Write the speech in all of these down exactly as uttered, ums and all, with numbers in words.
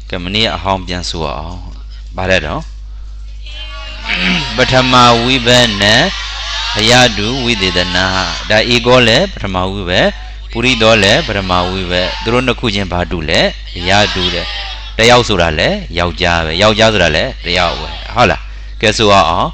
cái mình à hòm biên số ba đấy đó Bathama Vibene Hayadu Vididana Da Igole Brahma Vive Puri Dole Brahma Vive Drona Kujin Badule Yadule Rayao Surale Yao Jave Yao Jazrale Rayao Hala Kesua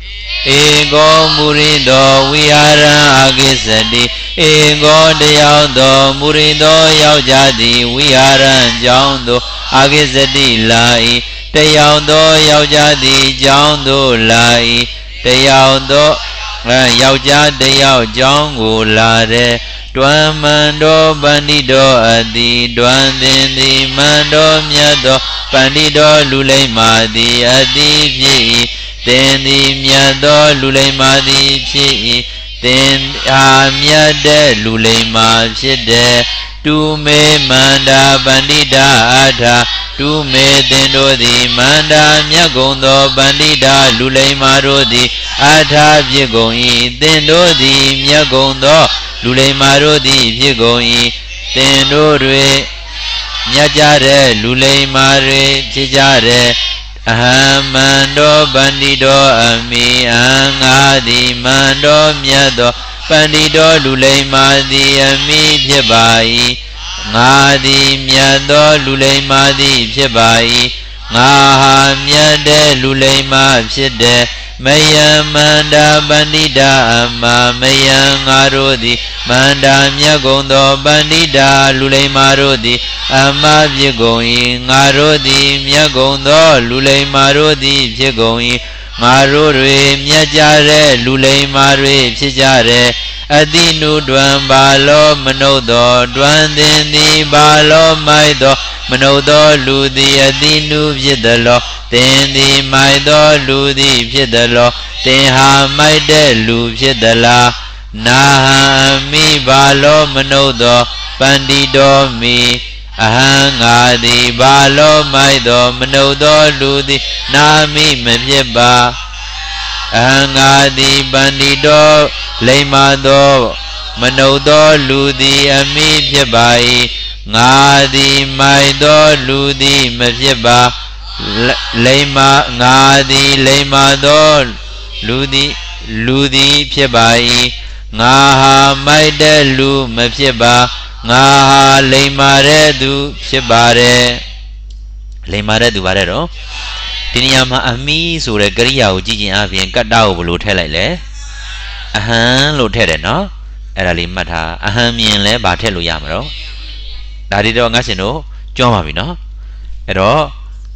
Ego Murido Viara Agisadi Ego Deyao Do Murido Yao Jadi Viara Jaundo Agisadi Lai Tayao do yao ja di jang do lai Tayao do yao ja tayao jang go la de Duan man do bandi do adi Duan din di man do mya do bandi do lulay ma di adi phi Ten di mya do lulay ma di phi Ten ha mya de lulay ma phi de Tu me manda bandida adha Tu me tendo di manda myagondo bandida lulay maro di adha vyegoi tendo di myagondo lulay maro di vyegoi tendo re myajare lulay mare chijare ahamando bandido ami angadi mando myado Bandido lulay madi ami phebai ngadi myado lulay madi phebai ngaha myade lulay ma phide mayamanda bandida amma mayangarodi manda myagondo bandida lulay marodi amma phegoi ngarodi myagondo lulay marodi phegoi Maru rue myajare lulay marue phijare adinu dwan balo manodo dwan dindi balo maido manodo ludi adinu phidalo tendi maido ludi phidalo tenha maide lu phidala naha mi balo manodo bandido mi Ahangadi balo maido manodo ludi nami mepyeba Ahangadi bandido leimado manodo ludi ami pyebai Ngadi maido ludi mepyeba Leima ngadi leimado ludi ludi pyebai Ngaha maide lu mepyeba Ngaha leimare du phibare leimare du bare ro Tiniya ma ami so re kariya ko ji jin a phin katta ko blo the lai le ahan lo the der no ai da li mat tha ahan myin le ba the lo ya ma ro da di do nga sin do chon pa bi no ai do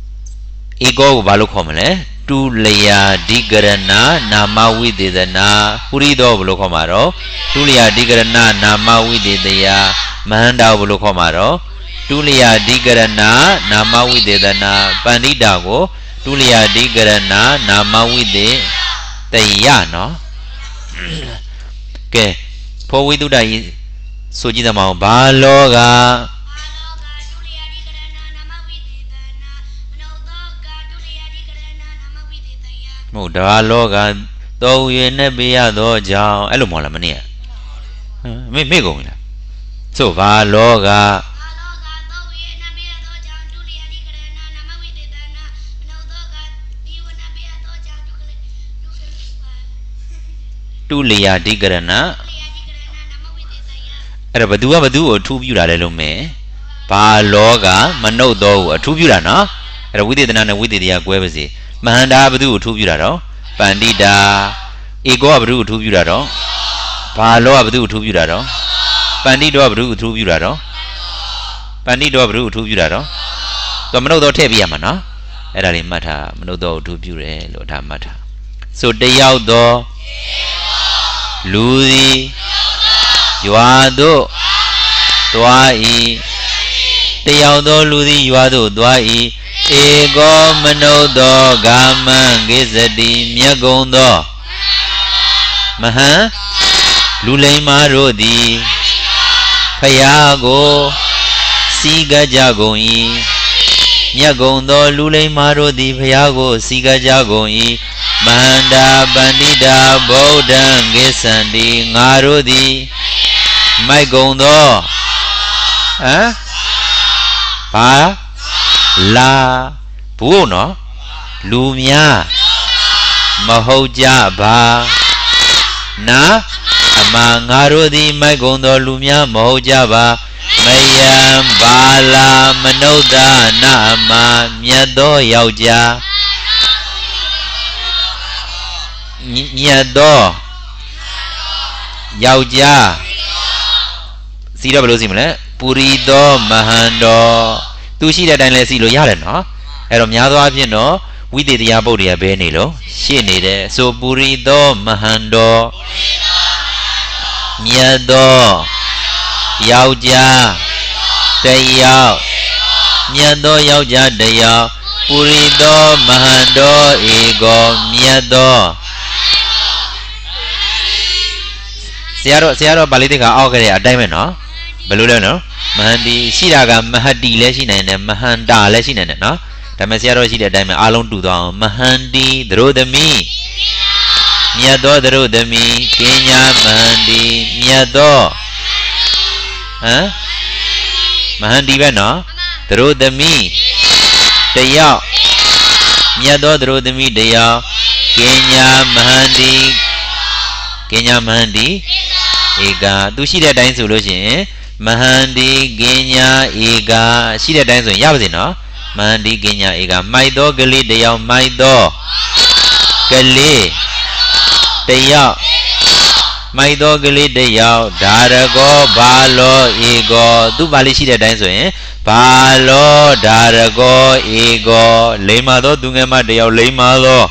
ego ko ba lo khaw ma le tu laya digarana nama videdana puri do blo khaw ma ro tu laya digarana nama videdaya Mahanda bolo khomaro tuliya digarana nama videdana pandita ko tuliya digarana nama vide tayya no ke pho viduda yi so ji tama ba lo ga mo da lo ga to yue ne be ya do jaw ai lo mo la mani ya me me gong la So va loga Tuliya digarana Era badua badu two pura le lume Ba loga manodo two pura no Era videdana na videdaya gwebasi Mahanda badu two pura ro Pandita ego badu two pura ro Ba lo badu two pura ro Pandito abru thu piu da do Pandito abru thu piu da do So manut do the pi ya ma no ai da li mat tha manut do thu piu de lo da mat tha So tayaw do lu di ywa do twa i tayaw do lu di ywa do twa i ego manut do gaman gisati myagong do mahan lulay ma ro di Phaya go siga jagon yi Nyagon do lulay maro di phaya go siga jagon yi Mahanda bandida bodhan gisandi ngaro di Mai gon do Ha Pa la bố nó lù mía mà hậu cha ba na mà ngà rô đi mai gồm đó lù mía mà hậu cha ba mày ba la mà nấu đa na mà mía đó yau cha mía đó yau cha xí đó bao lâu xí mà lẽ puri đó mahan đó tu sĩ đã đánh lên xí lo ya rồi nó ở đó nhà đó biết nó quý tị ya bồ đề bé này lo xí này đấy so puri đó mahan đó mía đó yau cha đây yau mía đó yau cha đây yau puri đó mahan đó ego mía đó xe đó xe đó bali thì cả ao cái này ở đây mà nó bali đâu nó mahandi xí ra cái mahadi lấy xí này nè mahanda lấy xí này nè nó tại mà xe đó xí ở đây mà along đủ đó mahandi drodami mía đó drodami Kenya mahandi mía đó hả mahandi vậy nó drodami đây yau mía đó drodami đây yau Kenya mahandi Kenya mahandi ega tu xí ra đây rồi chứ mahandi Kenya ega xí ra đây rồi ya vậy nó mahandi Kenya ega mai đó gali đây yau mai đó gali đây yau mai đó gali đây yau darago balo ego tu bali xí ra đây rồi balo darago ego lấy mà đó tu nghe mà đây yau lấy mà đó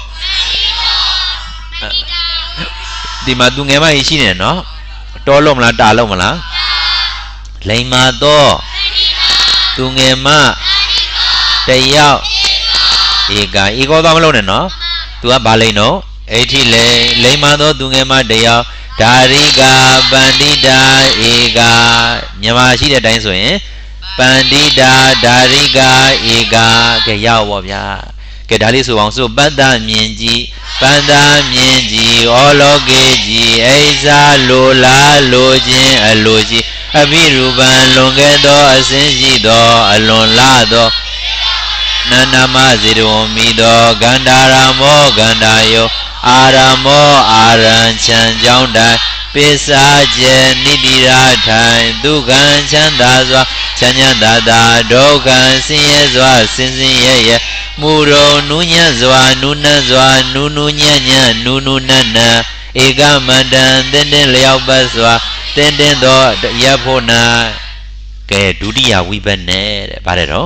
đi mà tu nghe mà ý xí này nó to lông là đà lông mà lá lấy mà to tu nghe mà đây yau ega ego đó mà lâu này nó tu à bà lấy nó ấy thì lấy lấy mà to tu nghe mà đây yau Dariga bandida ega nhà mà xí đây rồi bandida dariga ega cái yau bao giờ cái đó là số vòng số bắt đa miền gì bắt đa miền gì ở lô cái gì ấy ra lô la lô gì ở lô gì ở bên ruban lô cái đó ở sen gì đó ở lô la đó nana ma zero mi đó gandharamo gandayo aramo aran chan jong dai pisa je nidira thai dukan chanda zwa chanya da dokan sin ye zwa sin sin ye ye muro nunya zwa nuna zwa nunu nya nya nunu nana ega madan den den liao ba zwa den den do ya phona ke dutiya wibane de ba de do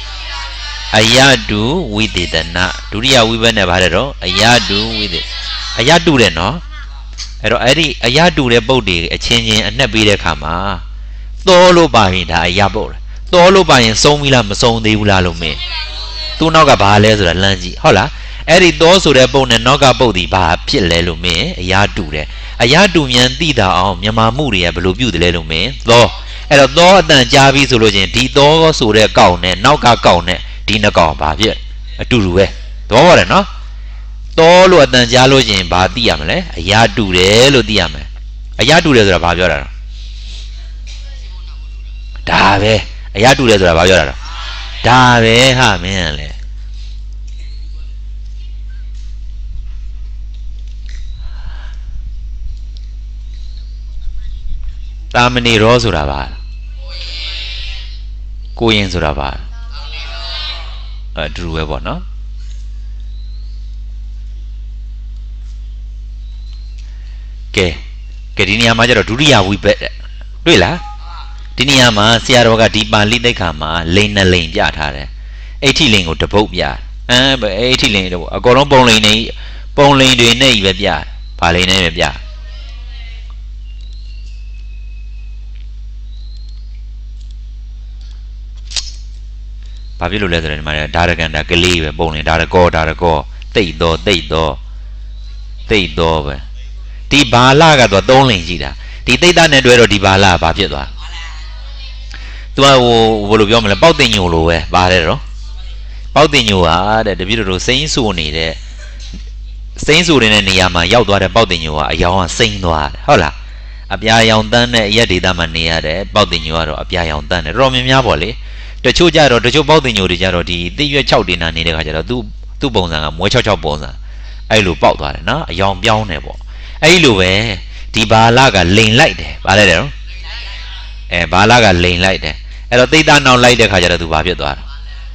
ayadu wididana dutiya wibane ba de do ayadu widid ayadu de noအဲ့တော့အဲ့ဒီအရာတူတဲ့ပုတ်တွေအချင်းချင်းအနှက်ပေးတဲ့ခါမှာသောလို့ပါရင်ဒါအရာပုတ်တယ်သောလို့ပါရင်စုံပြီလားမစုံသေးဘူးလားလို့မင်းသူ့နောက်ကဘာလဲဆိုတာလမ်းကြည့်ဟုတ်လားအဲ့ဒီသောဆိုတဲ့ပုတ်နဲ့နောက်ကပုတ်ဒီဘာဖြစ်လဲလို့မင်းအရာတူတယ်အရာတူမြန်သိတာအောင်မြန်မာမှုတွေကဘယ်လိုပြုတ်တယ်လဲလို့မင်းသောအဲ့တော့သောအတန်ကြားပြီးဆိုလို့ချင်းဒီသောဆိုတဲ့ကောက်နဲ့နောက်ကကောက်နဲ့ဒီနှစ်ကောင်ဘာဖြစ်အတူတူပဲသဘောပေါက်တယ်နော်多罗等家罗人把地呀么嘞，呀住嘞罗地呀么，呀住嘞是吧？表达，大呗，呀住嘞是吧？表达，大呗哈没嘞。大门的罗是吧？古人是吧？呃，住为不呢？ကဲကဲဒီနေရာမှာကျတော့ဒုတိယဝိဘတ်တွေ့လားဒီနေရာမှာဆရာတော်ကဒီပါဠိသိက္ခာမှာလိန်နဲ့လိန်ပြထားတယ်အဋ္ဌိလိန်ကိုတပုတ်ပြအမ်အဋ္ဌိလိန်တော့အကုန်လုံးပုံလိန်နေပုံလိန်တွေနဲ့ပဲပြဘာလိန်နဲ့ပဲပြဘာဖြစ်လို့လဲဆိုတော့ဒီမှာဒါရကန်တာကလေးပဲပုံလိန်ဒါရကောဒါရကောတိတ်တော့တိတ်တော့တိတ်တော့ပဲဒီဘာလာကတော့သုံးလိန်ရှိတာဒီသိတ္တနဲ့တွဲတော့ဒီဘာလာဘာဖြစ်သွားသူကဟိုဘယ်လိုပြောမလဲပေါက်တင်ညိုလိုပဲပါတယ်တော့ပေါက်တင်ညိုဟာတဲ့တပည့်တော်တို့စိမ့်ဆူနေတဲ့စိမ့်ဆူနေတဲ့နေရာမှာရောက်သွားတဲ့ပေါက်တင်ညိုဟာအယောင်ကစိမ့်သွားတယ်ဟုတ်လားအပြာရောင်တန်းနဲ့ရက်ဒေတာမှာနေရတယ်ပေါက်တင်ညိုကတော့အပြာရောင်တန်းတယ်တော်မြင်များပေါ့လေတချို့ကြတော့တချို့ပေါက်တင်ညိုတွေကြတော့ဒီတိရွက်၆တင်နာနေတဲ့ခါကျတော့သူ့သူ့ပုံစံကမွဲ၆၆ပုံစံအဲ့လိုပေါက်သွားတယ်နော်အယောင်ပြောင်းတယ်ပေါ့အဲ့လိုပဲဒီဘာလကလိန်လိုက်တယ်ဘာလဲတယ်နော်အဲဘာလကလိန်လိုက်တယ်အဲ့တော့တိတ်သားနောက်လိုက်တဲ့ခါကျတော့သူဘာဖြစ်သွားတာ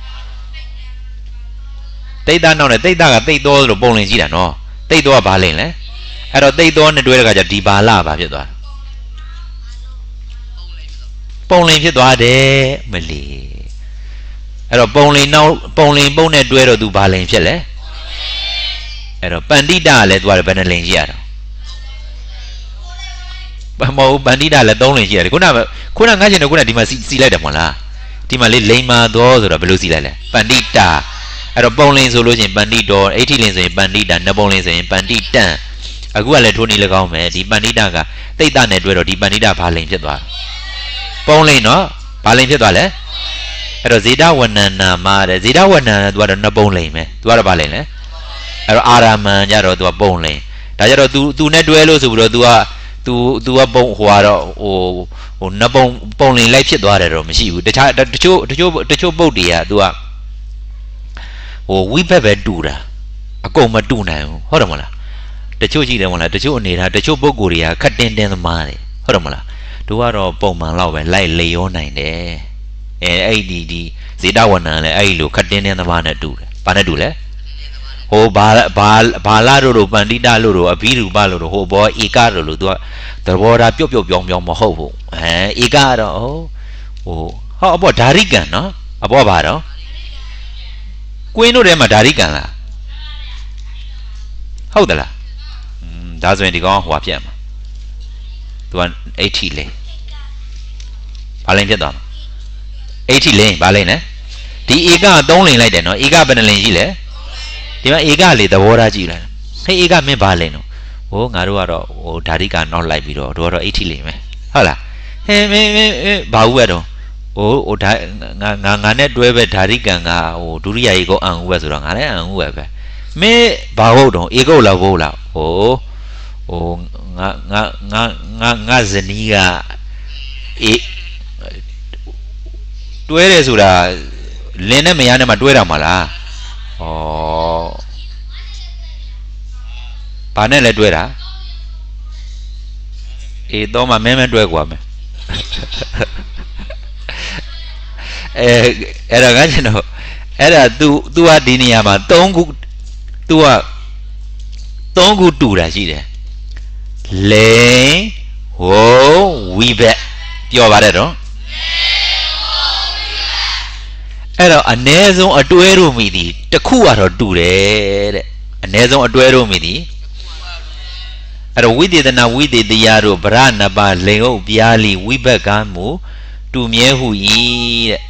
တိတ်သားနောက်နဲ့တိတ်သားကတိတ်တော်လို့ပုံလင်ရှိတာနော်တိတ်တော်ကဘာလိန်လဲအဲ့တော့တိတ်တော်နဲ့တွဲတဲ့ခါကျဒီဘာလဘာဖြစ်သွားပုံလင်ဖြစ်သွားတယ်မလီအဲ့တော့ပုံလင်နောက်ပုံလင်ပုံနဲ့တွဲတော့သူဘာလိန်ဖြစ်လဲအဲ့တော့ပန္တိတကလည်းသူကဘယ်နှလိန်ရှိရတော့ဘာမဟုတ်ပန္တိတလည်းသုံးလိန်ရှိရတယ်ခုနကခုနငါ့ချင်တော့ခုနဒီမှာစီလိုက်တယ်မဟုတ်လားဒီမှာလေးလိန်မာတော်ဆိုတော့ဘယ်လိုစီလိုက်လဲပန္တိတအဲ့တော့ပုံလင်ဆိုလို့ရှိရင်ပန္တိတော်အဋ္ဌိလင်ဆိုရင်ပန္တိတနပုံလင်ဆိုရင်ပန္တိတန်အခုကလည်းထိုးနေ၎င်းမယ်ဒီပန္တိတကတိတ်တနဲ့တွဲတော့ဒီပန္တိတဘာလိန်ဖြစ်သွားပုံလင်နော်ဘာလိန်ဖြစ်သွားလဲအဲ့တော့ဇေဒဝဏနာမှာတဲ့ဇေဒဝဏနာသူကတော့နပုံလိန်ပဲသူကတော့ဘာလိန်လဲအဲ့တော့အာရမန်ကြတော့သူကပုံလိန်ဒါကြတော့ तू तू နဲ့တွဲလို့ဆိုပြီးတော့ तू က तू तू ကပုံဟိုကတော့ဟိုဟိုနပုံပုံလိန်လိုက်ဖြစ်သွားတယ်တော့မရှိဘူးတခြားတချို့တချို့တချို့ပုတ်တွေက तू ကဟိုဝိဘက်ပဲတူတာအကုန်မတူနိုင်ဘူးဟုတ်တယ်မလားတချို့ကြည့်တယ်မလားတချို့အနေထားတချို့ပုတ်ကိုတွေကခက်တင်းတင်းသမားတယ်ဟုတ်တယ်မလားတို့ကတော့ပုံမှန်လောက်ပဲလိုက်လေရောနိုင်တယ်အဲအဲ့ဒီဒီဇေတဝဏံလည်းအဲ့လိုခက်တင်းတင်းသမားနဲ့တူတယ်ဘာနဲ့တူလဲဟိုဘာဘာဘာလာတို့တို့ပန္တိတတို့တို့အဘိဓုပတို့တို့ဟိုဘောဧကတို့လို့သူကသဘောထားပြုတ်ပြုတ်ပြောင်းပြောင်းမဟုတ်ဘူးအဲဧကကတော့ဟိုဟိုဟောအဘောဓာရိကံနော်အဘောဘာတော့ကွင်းတို့ထဲမှာဓာရိကံလားဟုတ်သလားอืมဒါဆိုရင်ဒီကောင်ဟိုဟာဖြစ်မှာသူကအဋ္ဌိလိန်ဘာလိန်ဖြစ်သွားမှာအဋ္ဌိလိန်ဘာလိန်လဲဒီဧကသုံးလိန်လိုက်တယ်နော်ဧကဘယ်နှလိန်ရှိလဲဒီမှာဧကလေသဘောထားကြည့်လိုက်ဟေးဧကမင်းဘာလိန်တော့ဟိုငါတို့ကတော့ဟိုဓာရိကနောက်လိုက်ပြီးတော့တို့ကတော့အဋ္ဌိလိန်ပဲဟုတ်လားဟင်းမင်းမင်းဘာဦးရတော့ဟိုဟိုဓာငါငါငါနဲ့တွဲပဲဓာရိကံကဟိုဒုရိယာဧကောအံဦးပဲဆိုတော့ငါလည်းအံဦးပဲပဲမင်းဘာဟုတ်တော့ဧကောလောက်ဟုတ်လားဟိုဟိုငါငါငါငါငါဇနီးကအေးတွဲတယ်ဆိုတာလင်းနဲ့မယားနဲ့မှတွဲတာမလားဩဘာနဲ့လဲတွဲတာအေးတော့မှမဲမဲတွဲกว่าမယ်အဲအဲ့တော့ငါကျွန်တော်အဲ့ဒါ तू तू ကဒီနေရာမှာ၃ခု तू က၃ခုတူတာရှိတယ်လိန်ဟိုဝိဘက်ပြောပါတယ်တော့အဲ့တော့အ ਨੇ ဆုံးအတွဲတို့မိသည်တစ်ခုကတော့တူတယ်တဲ့အ ਨੇ ဆုံးအတွဲတို့မိသည်အဲ့တော့ဝိသေသနာဝိသေတရားတို့ဗရဏပလိန်ဟုတ်ပြားလီဝိဘက်ကမူတူမြဲဟု၏တဲ့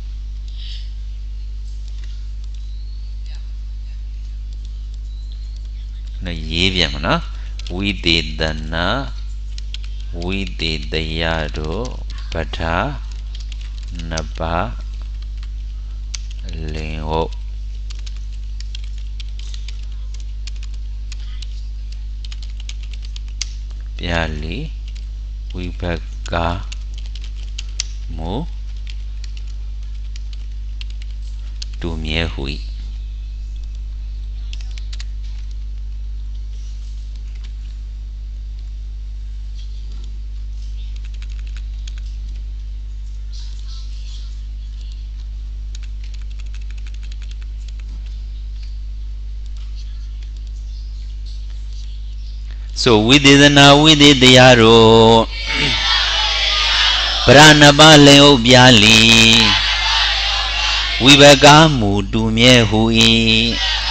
နော်ရေးပြန်မနော်ဝိသေသနာဝိသေတရားတို့ပဋ္ဌာနပလင်ဟုတ်ပြာလီဝိဘကမူတူမြဲဟု၏ so ဝိသေသနာဝိသေတရားတို့ဗရဏပလင်ဟုတ်ပြားလီဝိဘကမူတူမြဲဟု၏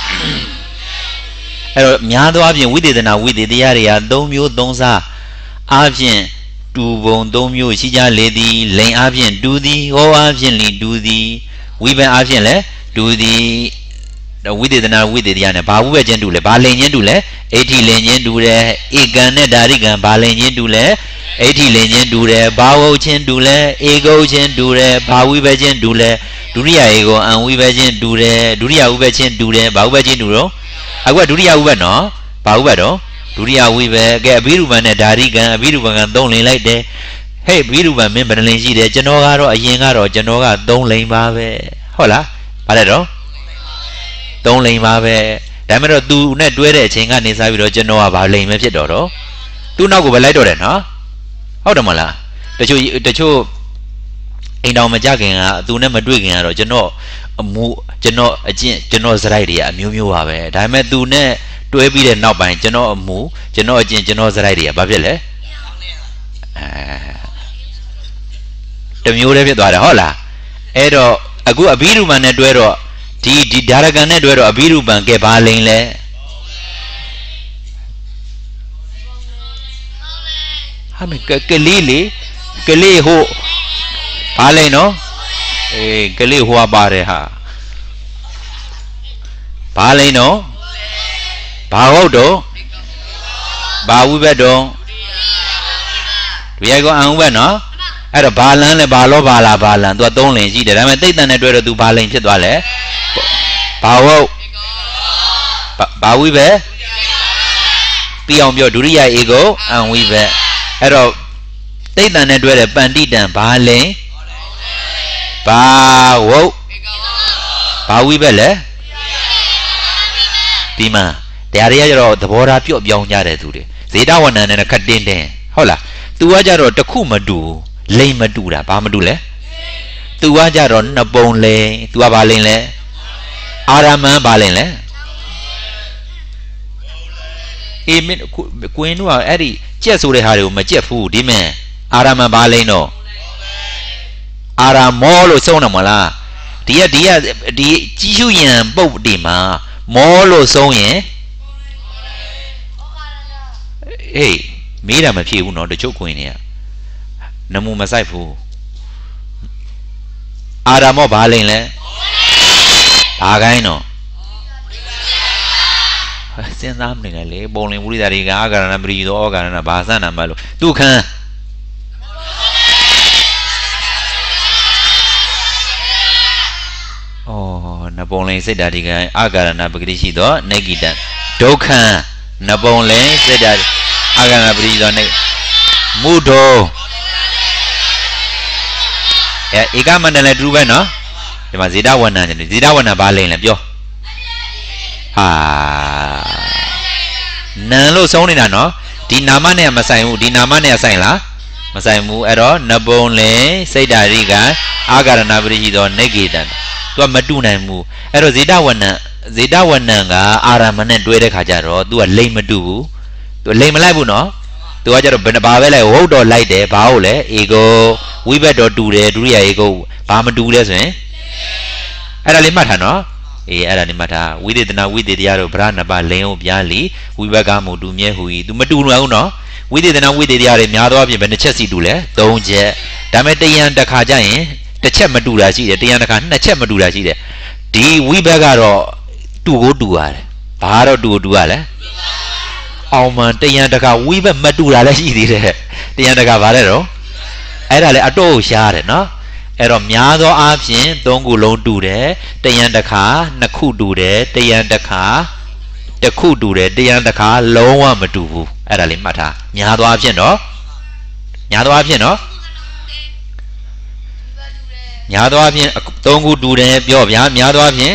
အဲ့တော့များသောအားဖြင့်ဝိသေသနာဝိသေတရားတွေဟာ၃မျိုး၃စားအားဖြင့်တူပုံ၃မျိုးရှိကြလေသည်လိန်အားဖြင့်တူသည်ဟောအားဖြင့်လီတူသည်ဝိဘအားဖြင့်လည်းတူသည်ဝိသေသနာဝိသေတရားနဲ့ဘာဝိဘချင်းတူလဲဘာလိန်ချင်းတူလဲအဋ္ဌိလိန်ချင်းတူတယ်ဧကံနဲ့ဓာရိကံဘာလိန်ချင်းတူလဲအဋ္ဌိလိန်ချင်းတူတယ်ဘာဝုတ်ချင်းတူလဲဧကုတ်ချင်းတူတယ်ဘာဝိဘချင်းတူလဲဒုရိယာဧကောအံဝိဘချင်းတူတယ်ဒုရိယာဝိဘချင်းတူတယ်ဘာဝိဘချင်းတူတော့အခုကဒုရိယာဝိဘနော်ဘာဝိဘတော့ဒုတိယဝိပဲကဲအဘိဓုပန်နဲ့ဓာရိကံအဘိဓုပန်ကသုံးလင်လိုက်တယ်ဟဲ့အဘိဓုပန်မင်းဘယ်နှလင်ရှိတယ်ကျွန်တော်ကတော့အရင်ကတော့ကျွန်တော်ကသုံးလင်ပါပဲဟုတ်လားဘာလဲတော့သုံးလင်ပါပဲဒါပေမဲ့တော့ तू နဲ့တွဲတဲ့အချိန်ကနေစပြီးတော့ကျွန်တော်ကဘာလိန်ပဲဖြစ်တော့တော့ तू နောက်ကိုပဲလိုက်တော့တယ်နော်ဟုတ်တယ်မလားတချို့တချို့အိမ်တော်မကြခင်က तू နဲ့မတွေ့ခင်ကတော့ကျွန်တော်အမှုကျွန်တော်အကျင့်ကျွန်တော်စရိုက်တွေကအမျိုးမျိုးပါပဲဒါပေမဲ့ तू နဲ့တွဲပြီးတဲ့နောက်ပိုင်းကျွန်တော်အမှုကျွန်တော်အကျင့်ကျွန်တော်စရိုက်တွေကဘာဖြစ်လဲအဲတမျိုးတည်းဖြစ်သွားတယ်ဟုတ်လားအဲ့တော့အခုအဘိဓုပန်နဲ့တွဲတော့ဒီဒီဓာရကံနဲ့တွဲတော့အဘိဓုပန်ကဲဘာလိန်လဲဟာမကကလေးလေကလေးဟိုဘာလိန်နော်အေးကလေးဟိုပါတယ်ဟာဘာလိန်နော်ဘာဟုတ်တော့ဘာဝိဘတ်တော့ဒီရိုက်ကောအံဥဘတ်နော်အဲ့တော့ဘာလန်းလဲဘာလောဘာလာဘာလန်းသူကသုံးလင်ရှိတယ်ဒါပေမဲ့တိတ်တန်နဲ့တွဲတော့သူဘာလိန်ဖြစ်သွားလဲဘာဟုတ်ဘာဝိပဲပြအောင်ပြောဒုတိယဧကုအံဝိပဲအဲ့တော့တိတ်တန်နဲ့တွဲတဲ့ပန္တိတံဘာလိန်ဘာဟုတ်ဘာဝိပဲလဲဒီမှာတရားတွေကကျတော့သဘောထားပြော့ပြောင်းကြတဲ့သူတွေဇေတဝဏ္ဏနဲ့ခတ်တင်းတင်းဟုတ်လား तू ကကြတော့တခုမတူလိမ်မတူတာဘာမတူလဲ तू ကကြတော့နှစ်ပုံလိမ် तू ကဘာလိမ်လဲအာရမန်ဘာလိမ်လဲအေးမင်းကွင်းတို့ကအဲ့ဒီကြက်ဆိုတဲ့ဟာတွေကိုမကြက်ဘူးဒီမဲ့အာရမန်ဘာလိမ်တော့အာရမောလို့ဆုံးတယ်မလားဒီကဒီကဒီကြီးရှုရံပုတ်ဒီမှာမောလို့ဆုံးရင်အေးမေးတာမဖြစ်ဘူးနော်တချို့ခွင်တွေကနမူမဆိုင်ဘူးအာရမောဘာလိမ့်လဲဘာကိုင်းနော်စဉ်းစားမနေနဲ့လေပုံလင်ဝိရိဒတွေကအာဂရဏပရိသောဩဂရဏဘာစနာမလို့သူခံဩနပုံလင်စိတ်ဓာတ်တွေကအာဂရဏပဂတိရှိသောနေကိတံဒုက္ခံနပုံလင်စိတ်ဓာတ်အာဂရဏပရိသောနေမုဒ္ဒောအဲဧကမန္တလည်းတူပဲနော်ဒီမှာဇေတဝဏ္ဏဇေတဝဏ္ဏဘာလိမ့်လဲပြောဟာနံလို့ဆုံးနေတာနော်ဒီနာမနဲ့မဆိုင်ဘူးဒီနာမနဲ့ဆိုင်လားမဆိုင်ဘူးအဲ့တော့နပုံလင်စိတ်ဓာရိကအာဂရဏပရိရှိသောနေကေတံသူကမတူနိုင်ဘူးအဲ့တော့ဇေတဝဏ္ဏဇေတဝဏ္ဏကအာရမနဲ့တွဲတဲ့ခါကျတော့ तू ကလိမ့်မတူဘူးသူလိမ်မလိုက်ဘူးနော်သူကကြတော့ဘယ်ဘာပဲလိုက်ဟုတ်တော့လိုက်တယ်ဘာဟုတ်လဲဧကောဝိဘတ်တော့တူတယ်ဒုတိယဧကောဘာမတူလဲဆိုရင်အဲ့ဒါလေးမှတ်ထားနော်အေးအဲ့ဒါလေးမှတ်ထားဝိသေသနာဝိသေတရားတို့ဗရဏပလိန်အောင်ပြားလီဝိဘတ်ကမှုတူမြဲဟူ၏သူမတူဘူးနော်ဝိသေသနာဝိသေတရားတွေများသောအားဖြင့်ဘယ်နှချက်စီတူလဲသုံးချက်ဒါမဲ့တယံတစ်ခါကျရင်တစ်ချက်မတူတာရှိတယ်တယံတစ်ခါနှစ်ချက်မတူတာရှိတယ်ဒီဝိဘတ်ကတော့တူကိုတူရတယ်ဘာတော့တူကိုတူရလဲအောင်မှန်တယံတကဝိဘက်မတူတာလည်းရှိသေးတယ်တယံတကဘာလဲတော့အဲ့ဒါလည်းအတော့ရှားတယ်နော်အဲ့တော့များသောအားဖြင့်သုံးခုလုံးတူတယ်တယံတခါနှစ်ခုတူတယ်တယံတခါတစ်ခုတူတယ်တယံတခါလုံးဝမတူဘူးအဲ့ဒါလေးမှတ်ထားများသောအားဖြင့်နော်များသောအားဖြင့်နော်များသောအားဖြင့်သုံးခုတူတယ်ပြောဗျာများသောအားဖြင့်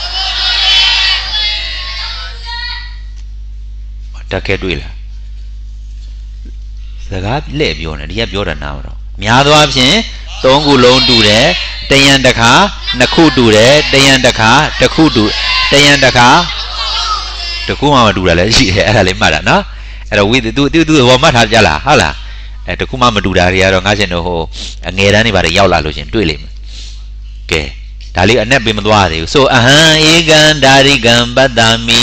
တက်ခဲတွေ့လားစကားလက်ပြောနေဒီကပြောတာနားမတော့များသောအားဖြင့်သုံးခုလုံးတူတယ်တယံတခါနှစ်ခုတူတယ်တယံတခါတစ်ခုတူတယံတခါတစ်ခုမှမတူတာလည်းရှိတယ်အဲ့ဒါလေးမှတ်တာနော်အဲ့တော့ဝိသူသူသူဘောမှတ်ထားကြလားဟုတ်လားအဲတစ်ခုမှမတူတာတွေကတော့ငါရှင်တို့ဟိုအငယ်တန်းတွေပါတယ်ရောက်လာလို့ရှင်တွေ့လိမ့်မယ်ကဲဒါလေးအနက်ပေးမသွားသေးဘူးဆိုအဟံဧကံဓာရိကံပတ္တမိ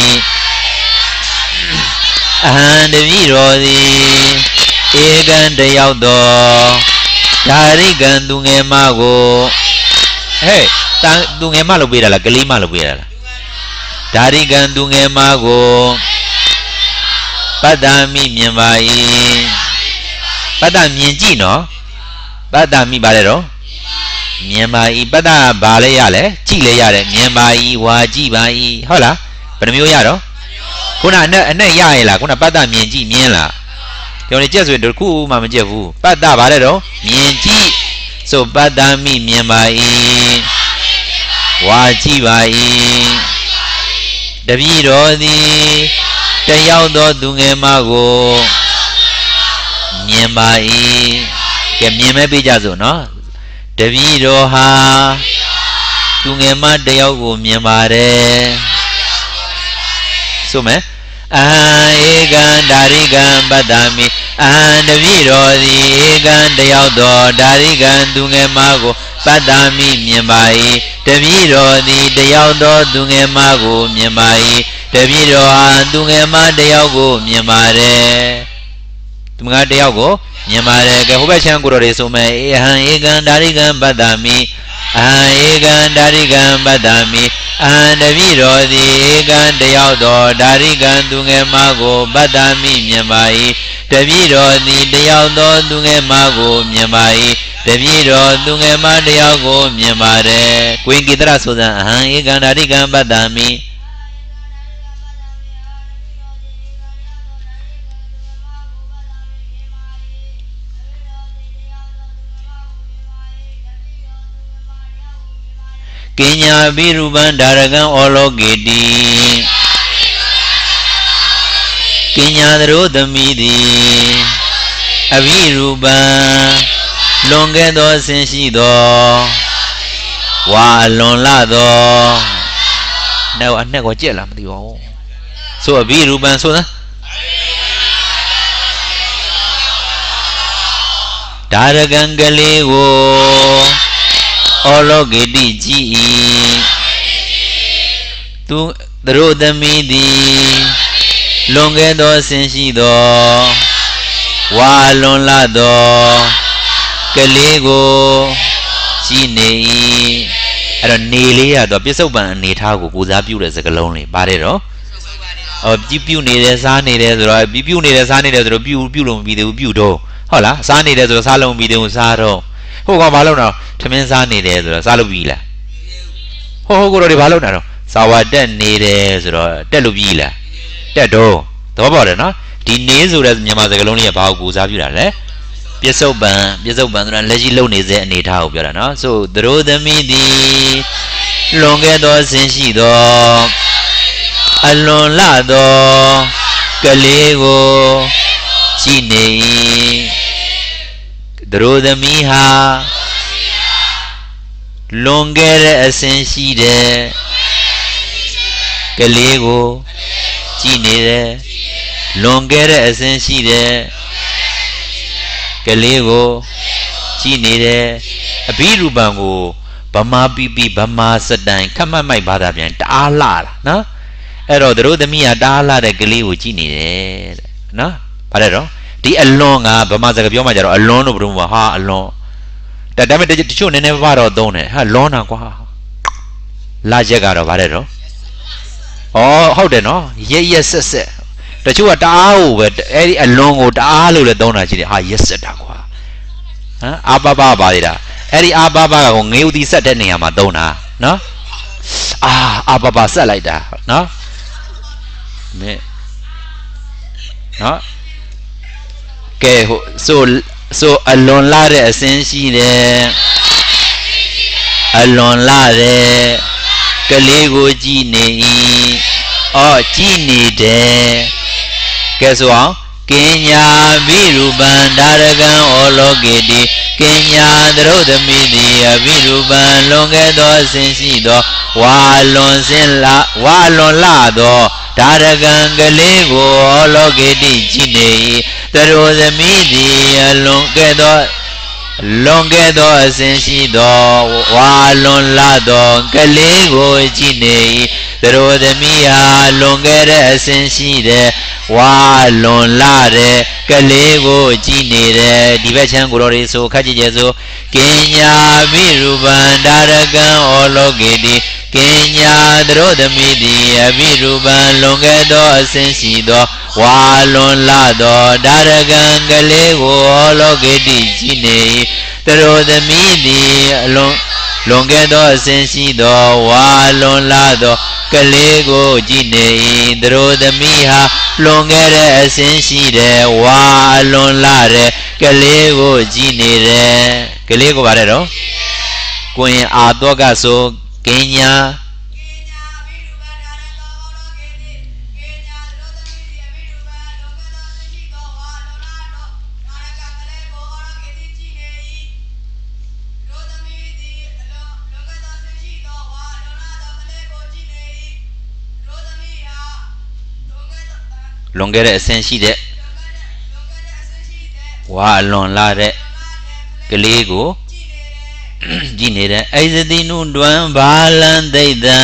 အဟံတပိရောသည်ဧကံတယောက်သောဓာရိကံသူငယ်မကိုဟဲ့တန်သူငယ်မလို့ပေးတာလားကလေးမလို့ပေးတာလားဓာရိကံသူငယ်မကိုပတ္တမိမြင်ပါ၏ပတ္တမြင်ကြည့်နော်ပတ္တမိပါလေတော့မြင်ပါ၏ပတ္တဘာလဲရလဲကြည့်လဲရတယ်မြင်ပါ၏ဝါကြည့်ပါ၏ဟုတ်လားဘယ်နှမျိုးရတော့ခုနအနဲ့အနဲ့ရရလားခုနပတ်တာမြင်ကြည့်မြင်လားကျွန်တော်ကြက်ဆိုတခုမှမကြက်ဘူးပတ်တာဗါလဲတော့မြင်ကြည့်ဆိုပတ်တာမိမြင်ပါ၏ဝါကြည့်ပါ၏တပည့်တော်သည်တယောက်သောသူငယ်မကိုမြင်ပါ၏ကဲမြင်မဲ့ပြကြစို့နော်တပည့်တော်ဟာသူငယ်မတယောက်ကိုမြင်ပါတယ်ဆိုမယ်အဟံဧကံဒါရိကံပတ္တမိအဟံတပည့်တော်သည်ဧကံတယောက်သောဒါရိကံသူငယ်မကိုပတ္တမိမြင်ပါ၏တပည့်တော်သည်တယောက်သောသူငယ်မကိုမြင်ပါ၏တပည့်တော်ဟာသူငယ်မတယောက်ကိုမြင်ပါတယ်သူငယ်တယောက်ကိုမြင်ပါတယ်ကဲဟိုဘက်ချမ်းကိုတော်တွေဆိုမယ်အဟံဧကံဒါရိကံပတ္တမိအဟံဧကံဒါရိကံပတ္တမိအဟံတပည့်တော်သည်ဧကံတယောက်သောဒါရိကံသူငယ်မကိုပတ္တမိမြင်ပါ၏တပည့်တော်သည်တယောက်သောသူငယ်မကိုမြင်ပါ၏တပည့်တော်သူငယ်မတယောက်ကိုမြင်ပါတယ်ကိုင်ကိတရဆိုသံအဟံဧကံဒါရိကံပတ္တမိကိညာဘိရူပံဒါရကံဩလောကေတိကိညာသရောသမီသည်အဘိရူပံလွန်ကဲ့သောဆင်းရှိသောဝါလွန်လာသောနောက်အနှက်ကိုကြက်လာမသိပါဘူးဆိုအဘိရူပံဆိုသဒါရကံကလေးကိုဩလောကေတိကြည်၏သူသရောသမီးသည်လွန်ကဲ့သောဆင်းရှိသောဝါလွန်လာသောကလေးကိုကြည်နေ၏အဲ့တော့နေလေးရတော့ပြစ္ဆုတ်ပံအနေထားကိုကိုစားပြုတဲ့စကားလုံးလေးပါတယ်တော့အော်ပြုပြုနေတယ်စားနေတယ်ဆိုတော့ပြုပြုနေတယ်စားနေတယ်ဆိုတော့ပြုပြုလို့မပြီးသေးဘူးပြုတော့ဟုတ်လားစားနေတယ်ဆိုတော့စားလို့မပြီးသေးဘူးစားတော့ဟိုကောင်ဘာလုပ်တော့ထမင်းစားနေတယ်ဆိုတော့စားလို့ပြီးလားဟိုဟိုကိုတို့တွေဘာလုပ်တာတော့စာဝတက်နေတယ်ဆိုတော့တက်လို့ပြီးလားတက်တော့သဘောပေါက်တယ်နော်ဒီနေဆိုတဲ့မြန်မာစကားလုံးလေးကဘာကိုကိုစားပြုတာလဲပြစ္ဆုတ်ပံပြစ္ဆုတ်ပံဆိုတာလက်ရှိလုံနေစေအနေထားကိုပြောတာနော်ဆိုသရောသမီးသည်လွန်ခဲ့သောဆင်းရှိသောအလွန်လာသောကလေးကိုကြည်နေ၏သရောသမီးဟာလွန်ခဲ့တဲ့အစဉ်ရှိတဲ့ကလေးကိုကြည်နေတယ်လွန်ခဲ့တဲ့အစဉ်ရှိတဲ့ကလေးကိုကြည်နေတယ်အဘိရူပံကိုဗမာပိပိဗမာစတိုင်ခတ်မှတ်မိုက်ဘာသာပြန်တအားလှတာနော်အဲ့တော့သရောသမီးကတအားလှတဲ့ကလေးကိုကြည်နေတယ်တဲ့နော်ဗါတယ်တော့ဒီအလွန်ကဗမာစကားပြောမှကြတော့အလွန်လို့ဘယ်လိုမှဟာအလွန်ဒါဒါပေမဲ့တချို့နည်းနည်းပါတော့သုံးတယ်ဟာလွန်တာကွာလာရက်ကတော့ဗါတယ်တော့ဩဟုတ်တယ်နော်ရက်ရက်ဆက်ဆက်တချို့ကတအားကိုပဲအဲ့ဒီအလွန်ကိုတအားလို့လည်းသုံးတာရှိတယ်ဟာရက်ဆက်တာကွာဟမ်အာပပပါလေတာအဲ့ဒီအာပပကငေဦးတီဆက်တဲ့နေရာမှာသုံးတာနော်အာအာပပဆက်လိုက်တာနော်မဲနော်ကဲဟိုဆိုဆိုအလွန်လာတဲ့အစင်းရှိတယ်အလွန်လာတဲ့ကလေးကိုကြည်နေ၏အော်ကြည်နေတယ်ကဲဆိုအောင်ကင်ညာဘိရူပံဒါရကံဩလောကေတိကင်ညာသရောသမီးသည်အဘိရူပံလွန်ကဲ့သောအစဉ်ရှိသောဝါလွန်စင်လာဝါလွန်လာသောဒါရကံကလေးကိုဩလောကေတိကြည်နေ၏သရောသမီးသည်အလွန်ကဲ့သောလွန်ကဲ့သောအစဉ်ရှိသောဝါလွန်လာသောကလေးကိုကြည်နေ၏သရောသမီးဟာလွန်ကဲ့တဲ့အစဉ်ရှိတဲ့ဝါလွန်လာတဲ့ကလေးကိုကြည်နေတယ်ဒီဘက်ချမ်းကိုတော်တွေဆိုခက်ကြည့်ကြဆိုကင်ညာဘိရူပံဒါရကံဩလောကေတိကင်ညာသရောသမီးသည်အဘိရူပံလွန်ကဲ့သောအစဉ်ရှိသောဝါလွန်လာသောဒါရကံကလေးကိုဩလောကေတိကြည်နေသရောသမီးသည်အလွန်လွန်ကဲ့သောအစဉ်ရှိသောဝါလွန်လာသောကကလေးကိုကြည်နေသတို့သမီးဟာလွန်ခဲ့တဲ့အစဉ်ရှိတယ်ဝါအလွန်လာတဲ့ကလေးကိုကြည်နေတယ်ကလေးကိုပါတယ်တော့ကိုရင်အာတော့ကဆိုကင်းညာလွန်ခဲ့တဲ့အဆင့်ရှိတဲ့ဝါအလွန်လာတဲ့ကလေးကိုကြည်နေတဲ့အိဇတိနုတွမ်းဘာလန်သိတ္တံ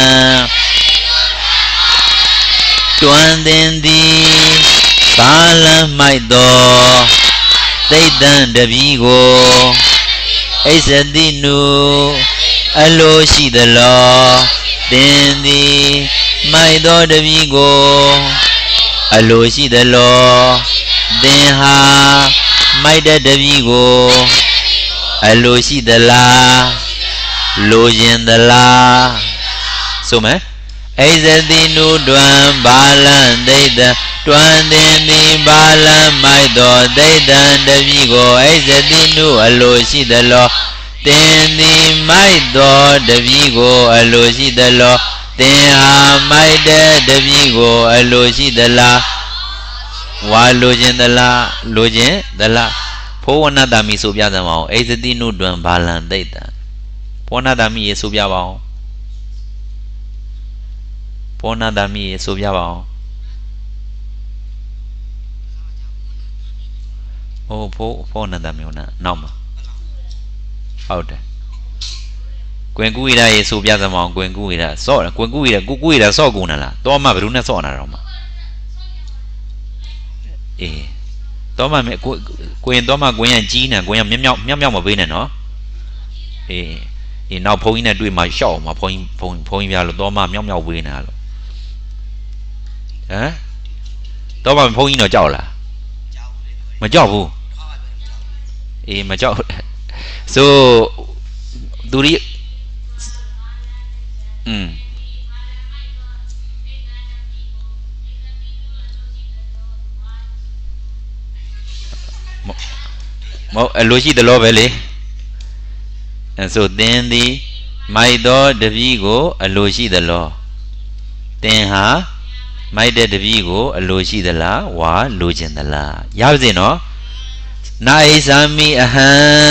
တွမ်းတင်သည်ဘာလန်မိုက်တော်သိတ္တံတပည့်ကိုအိဇတိနုအလိုရှိသလောတင်သည်မိုက်တော်တပည့်ကိုအလိုရှိသလောသင်ဟာမိုက်တဲ့တပည့်ကိုအလိုရှိသလားလိုချင်သလားဆိုမယ်အိဇတိနုတွမ်းဘာလံသိတ္တတွမ်းတင်သည်ဘာလံမိုက်တော်သိတ္တံတပည့်ကိုအိဇတိနုအလိုရှိသလောသင်သည်မိုက်တော်တပည့်ကိုအလိုရှိသလောသင်ဟာမိုက်တဲ့တပည့်ကိုအလိုရှိသလားဝါလိုချင်သလားလိုချင်သလားဖောဝနတမီဆိုပြသမအောင်အိဇတိနုတွင်ဘာလံသိတ္တဖောနတမီရေဆိုပြပါအောင်ဖောနတမီရေဆိုပြပါအောင်ဟိုဖောဖောနတမီဟိုနာနောက်မှာဟုတ်တယ်ကွင်ကူရရေဆိုပြသမအောင်ကွင်ကူရစော့ကွင်ကူရကူကူရစော့ကုန်လားတော့မှဘယ်သူနဲ့စော့နာတော့မှာအေးတော့မှကိုကိုရင်တော့မှကိုရင်ကြီးနေကိုရင်မြောက်မြောက်မြောက်မပေးနဲ့နော်အေးအေးနောက်ဖုန်းကြီးနဲ့တွေ့မှရှော့အောင်မဖုန်းဖုန်းဖုန်းကြီးပြလို့တော့မှမြောက်မြောက်ဝေးနေတာလို့ဟမ်တော့မှဖုန်းကြီးတော့ကြောက်လားမကြောက်ဘူးအေးမကြောက်ဆိုသူရီอืมမဟုတ်အလိုရှိတယ်လို့ပဲလေအဲဆိုသင်သည်မိုက်သောတပည့်ကိုအလိုရှိသလားသင်ဟာမိုက်တဲ့တပည့်ကိုအလိုရှိသလားဝါလိုချင်သလားရပါစေနော်နာဣဇာမိအဟံ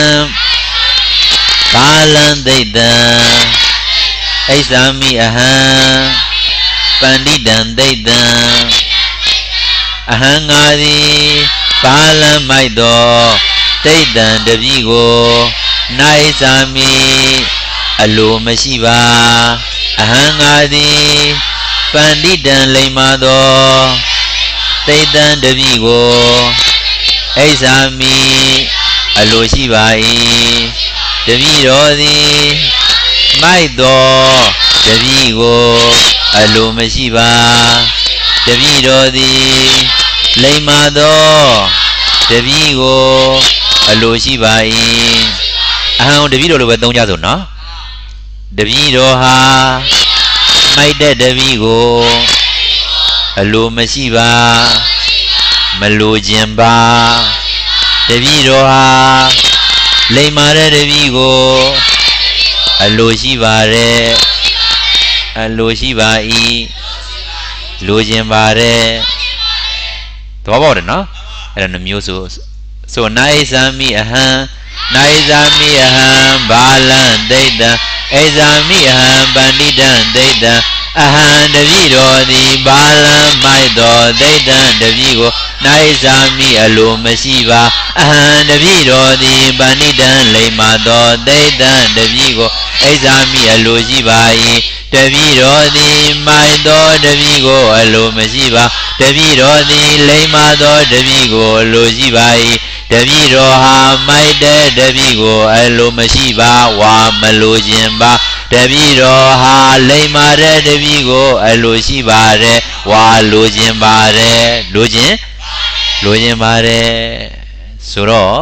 ဘာလံသိတ္တံဣဇာမိအဟံပန္တိတံသိတ္တံအဟံငါသည်ဘာလံမိုက်သောသိတ္တံတပည့်ကိုနာဣဇာမိအလိုမရှိပါအဟံငါသည်ပန္တိတံလိမ္မာသောသိတ္တံတပည့်ကိုဣဇာမိအလိုရှိပါ၏တပည့်တော်သည်မိုက်သောတပည့်ကိုအလိုမရှိပါတပည့်တော်သည်လိမ္မာသောတပည့်ကိုအလိုရှိပါ၏အဟံတပည့်တော်လိုပဲသုံးကြစို့နော်တပည့်တော်ဟာမိုက်တဲ့တပည့်ကိုအလိုမရှိပါမလိုခြင်းပါတပည့်တော်ဟာလိမ္မာတဲ့တပည့်ကိုအလိုရှိပါတယ်အလိုရှိပါ၏လိုခြင်းပါတယ်သဘောပေါက်တယ်နော်အဲ့ဒါမျိုးဆိုဆိုနာဣဇာမိအဟံနာဣဇာမိအဟံဘာလံသိတ္တံဣဇာမိအဟံပန္တိတံသိတ္တံအဟံတပည့်တော်သည်ဘာလံမိုက်တော်သိတ္တံတပည့်ကိုနာဣဇာမိအလိုမရှိပါအဟံတပည့်တော်သည်ပန္တိတံလိမ္မာတော်သိတ္တံတပည့်ကိုဣဇာမိအလိုရှိပါ၏တပည့်တော်သည်မိုက်တော်တပည့်ကိုအလိုမရှိပါတပည့်တော်သည်လိမ္မာတော်တပည့်ကိုအလိုရှိပါ၏တပည့်တော်ဟာမိုက်တဲ့တပည့်ကိုအလိုမရှိပါဝါမလိုခြင်းပါတပည့်တော်ဟာလိမ္မာတဲ့တပည့်ကိုအလိုရှိပါတယ်ဝါလိုခြင်းပါတယ်လိုခြင်းလိုခြင်းပါတယ်ဆိုတော့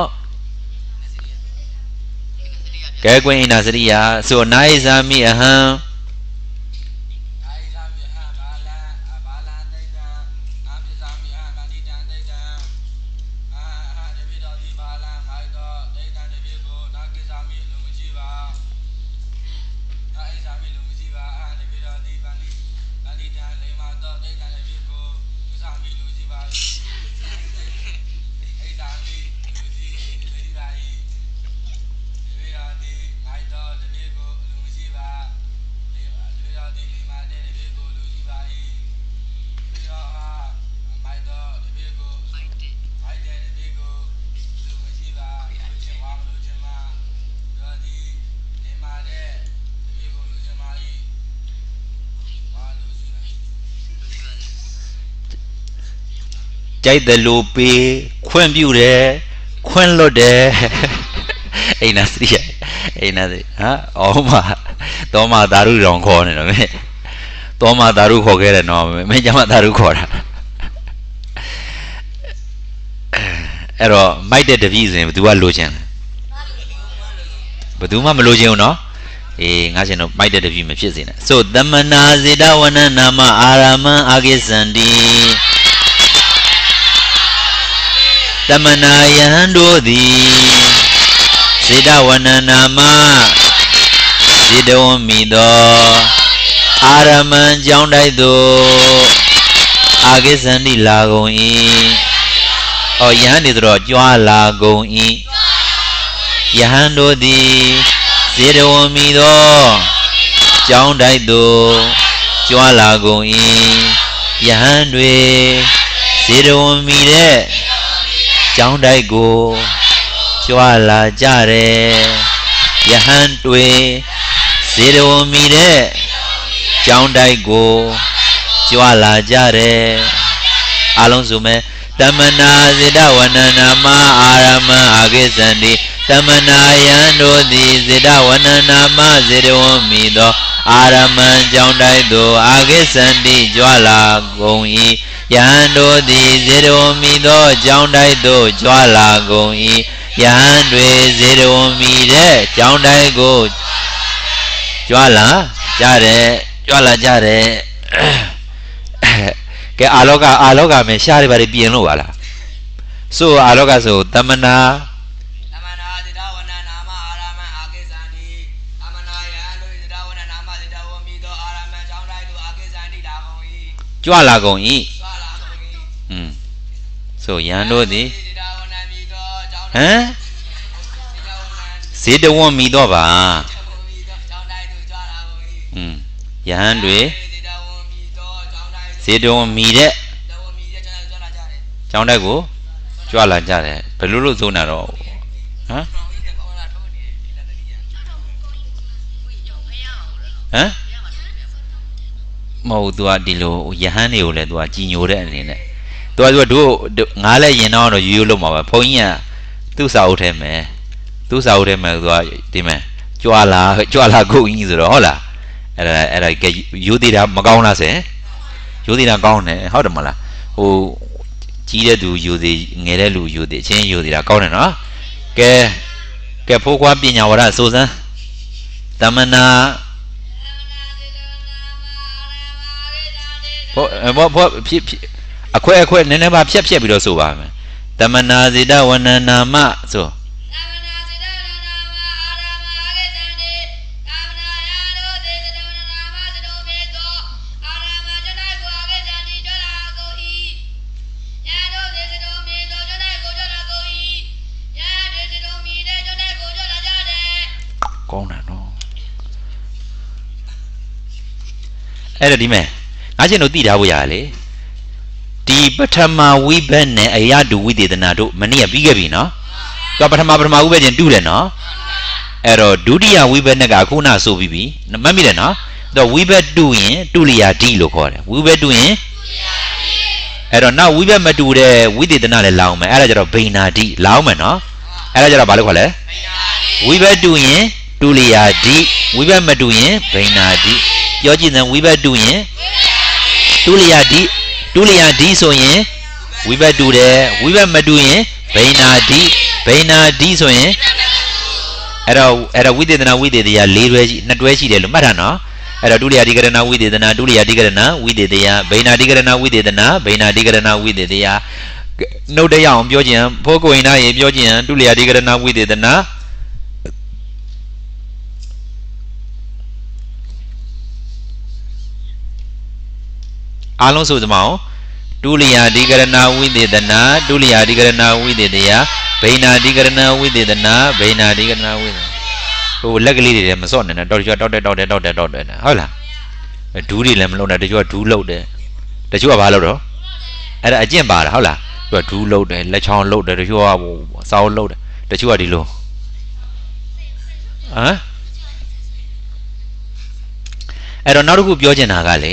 ကဲကွင်းဣနာစရိယာဆိုနာဣဇာမိအဟံကြိုက်တယ်လို့ပေးခွင့်ပြုတယ်ခွင့်လွတ်တယ်အိမ်နာစရိယအိမ်နာစရိဟာအော်မတော်မသာရုတောင်ခေါ်နေတော့မင်းတော်မသာရုခေါ်ခဲ့တယ်နော်မင်းကျမသာရုခေါ်တာအဲ့တော့မိုက်တဲ့တပည့်ဆိုရင်ဘယ်သူကလိုချင်ဘယ်သူမှမလိုချင်ဘူးနော်အေးငါရှင်တို့မိုက်တဲ့တပည့်မဖြစ်စေနဲ့ဆိုသမနာဇေတဝနနာမအာရမံအာဂိသန္တိသမနာယဟန်တို့သည်ဇေတဝနနာမဇေတဝမိသောအာရမံကြောင်းတိုက်သို့အာဂိသန္တိလာကုန်၏ဩယဟန်နေတော့ကြွားလာကုန်၏ယဟန်တို့သည်ဇေတဝမိသောကြောင်းတိုက်သို့ကြွားလာကုန်၏ယဟန်တွေဇေတဝမိတဲ့ကြောင်းတိုက်ကိုကြွားလာကြတယ်ယဟန်တွေဇေတဝမိတဲ့ကြောင်းတိုက်ကိုကြွားလာကြတယ်အလုံးစုံမဲ့တမနာဇေတဝနနာမအာရမံအာဂိသန္တိတမနာယံတို့သည်ဇေတဝနနာမဇေတဝမိသောအာရမံကြောင်းတိုက်သို့အာဂိသန္တိကြွားလာကုန်၏ယဟန်တို့သည်ဇေတဝမိသောကြောင်းတိုက်သို့ကြွားလာကုန်၏ယဟန်တွေဇေတဝမိတဲ့ကြောင်းတိုက်ကိုကြွားလာကြတယ်ကြွားလာကြတယ်ကဲအာလောကအာလောကမှာရှားတွေပါပြင်လို့ပါလားဆိုအာလောကဆိုတမနာတမနာဇေတဝနနာမအာရမံအာဂိသန္တိတမနာယံတို့ဇေတဝနနာမဇေတဝမိသောအာရမံကြောင်းတိုက်သို့အာဂိသန္တိလာကုန်၏ကြွလာကုန်၏ကြွလာကုန်၏อืมဆိုယံတို့သည်ဇေတဝနမိသောကြောင်းဟမ်ဇေတဝမိသောပါကြောင်းတိုက်သို့ကြွလာကုန်၏อืมယဟန်တွေဇေတဝမိတဲ့ကျောင်းတိုက်ကိုကြွလာကြတယ်ဘယ်လိုလို့သုံးတာတော့ဟမ်ဟမ်မဟုတ်သူကဒီလိုယဟန်တွေကိုလည်းသူကကြည်ညိုတဲ့အနေနဲ့သူကသူကတို့ငါလည်းရင်တော့ရိုးရိုးလုံးမှာပဲဘုန်းကြီးကသူ့စာအုပ်ထဲမှာသူ့စာအုပ်ထဲမှာသူကဒီမဲ့ကြွလာကြွလာကုန်ကြီးဆိုတော့ဟုတ်လားအဲ့ဒါအဲ့ဒါရိုးသေးတာမကောင်းလားဆင်ရိုးသေးတာကောင်းတယ်ဟုတ်တယ်မလားဟိုကြီးတဲ့သူယူသေးငယ်တဲ့လူယူသေးချင်းယူသေးတာကောင်းတယ်နော်ကဲကဲဖိုးခွားပညာဝရစိုးစမ်းတမနာဘောဘောဘောဖြစ်အခွဲအခွဲနည်းနည်းပါဖြက်ဖြက်ပြီးတော့ဆိုပါမယ်တမနာဇေတဝနနာမဆိုကောင်းတာနော်အဲ့ဒါဒီမဲ့ငါချင်းတို့သိထားဖို့ရတယ်ဒီပထမဝိဘတ်နဲ့အယတုဝိသေသနာတို့မနေ့ကပြီးခဲ့ပြီနော်သူကပထမပထမဝိဘတ်ချင်းတူးတယ်နော်အဲ့တော့ဒုတိယဝိဘတ်နဲ့ကအခုနဆိုပြီးပြီမှတ်မိတယ်နော်သူဝိဘတ်တူရင်တုလျာတိလို့ခေါ်တယ်ဝိဘတ်တူရင်အဲ့တော့နောက်ဝိဘတ်မတူတဲ့ဝိသေသနာလည်းလောင်းမယ်အဲ့ဒါကြတော့ဘိနာတိလောင်းမယ်နော်အဲ့ဒါကြတော့ဘာလို့ခေါ်လဲဝိဘတ်တူရင်တုလျာတိဝိဘတ်မတူရင်ဘိနာတိပြောကြည့်တယ်ဝိဘတ်တူရင်တုလျာတိတုလျာတိဆိုရင်ဝိဘတ်တူတယ်ဝိဘတ်မတူရင်ဘိနာတိဘိနာတိဆိုရင်အဲ့တော့အဲ့တော့ဝိသေသနာဝိသေသယ၄တွဲရှိနှစ်တွဲရှိတယ်လို့မှတ်ထားနော်အဲ့တော့တုလျာတိကရဏဝိသေသနာတုလျာတိကရဏဝိသေသယဘိနာတိကရဏဝိသေသနာဘိနာတိကရဏဝိသေသယနှုတ်တရားအောင်ပြောခြင်းဖိုးကိုင်နာရေပြောခြင်းတုလျာတိကရဏဝိသေသနာအားလုံးဆိုကြမအောင်တုလျာတိကရဏဝိသေသနာတုလျာတိကရဏဝိသေသယဘိနာတိကရဏဝိသေသနာဘိနာတိကရဏဝိသေဟိုလက်ကလေးတွေလည်းမစော့နေနဲ့တောက်ကြတောက်တယ်တောက်တယ်တောက်တယ်တောက်တယ်ဟုတ်လားဒူးတွေလည်းမလုံးနဲ့တချို့ကဒူးလုတ်တယ်တချို့ကဘာလုပ်တော့အဲ့ဒါအကျင့်ပါတာဟုတ်လားသူကဒူးလုတ်တယ်လက်ချောင်းလုတ်တယ်တချို့ကဟိုစောင်းလုတ်တယ်တချို့ကဒီလိုဟမ်အဲ့တော့နောက်တစ်ခုပြောချင်တာကလေ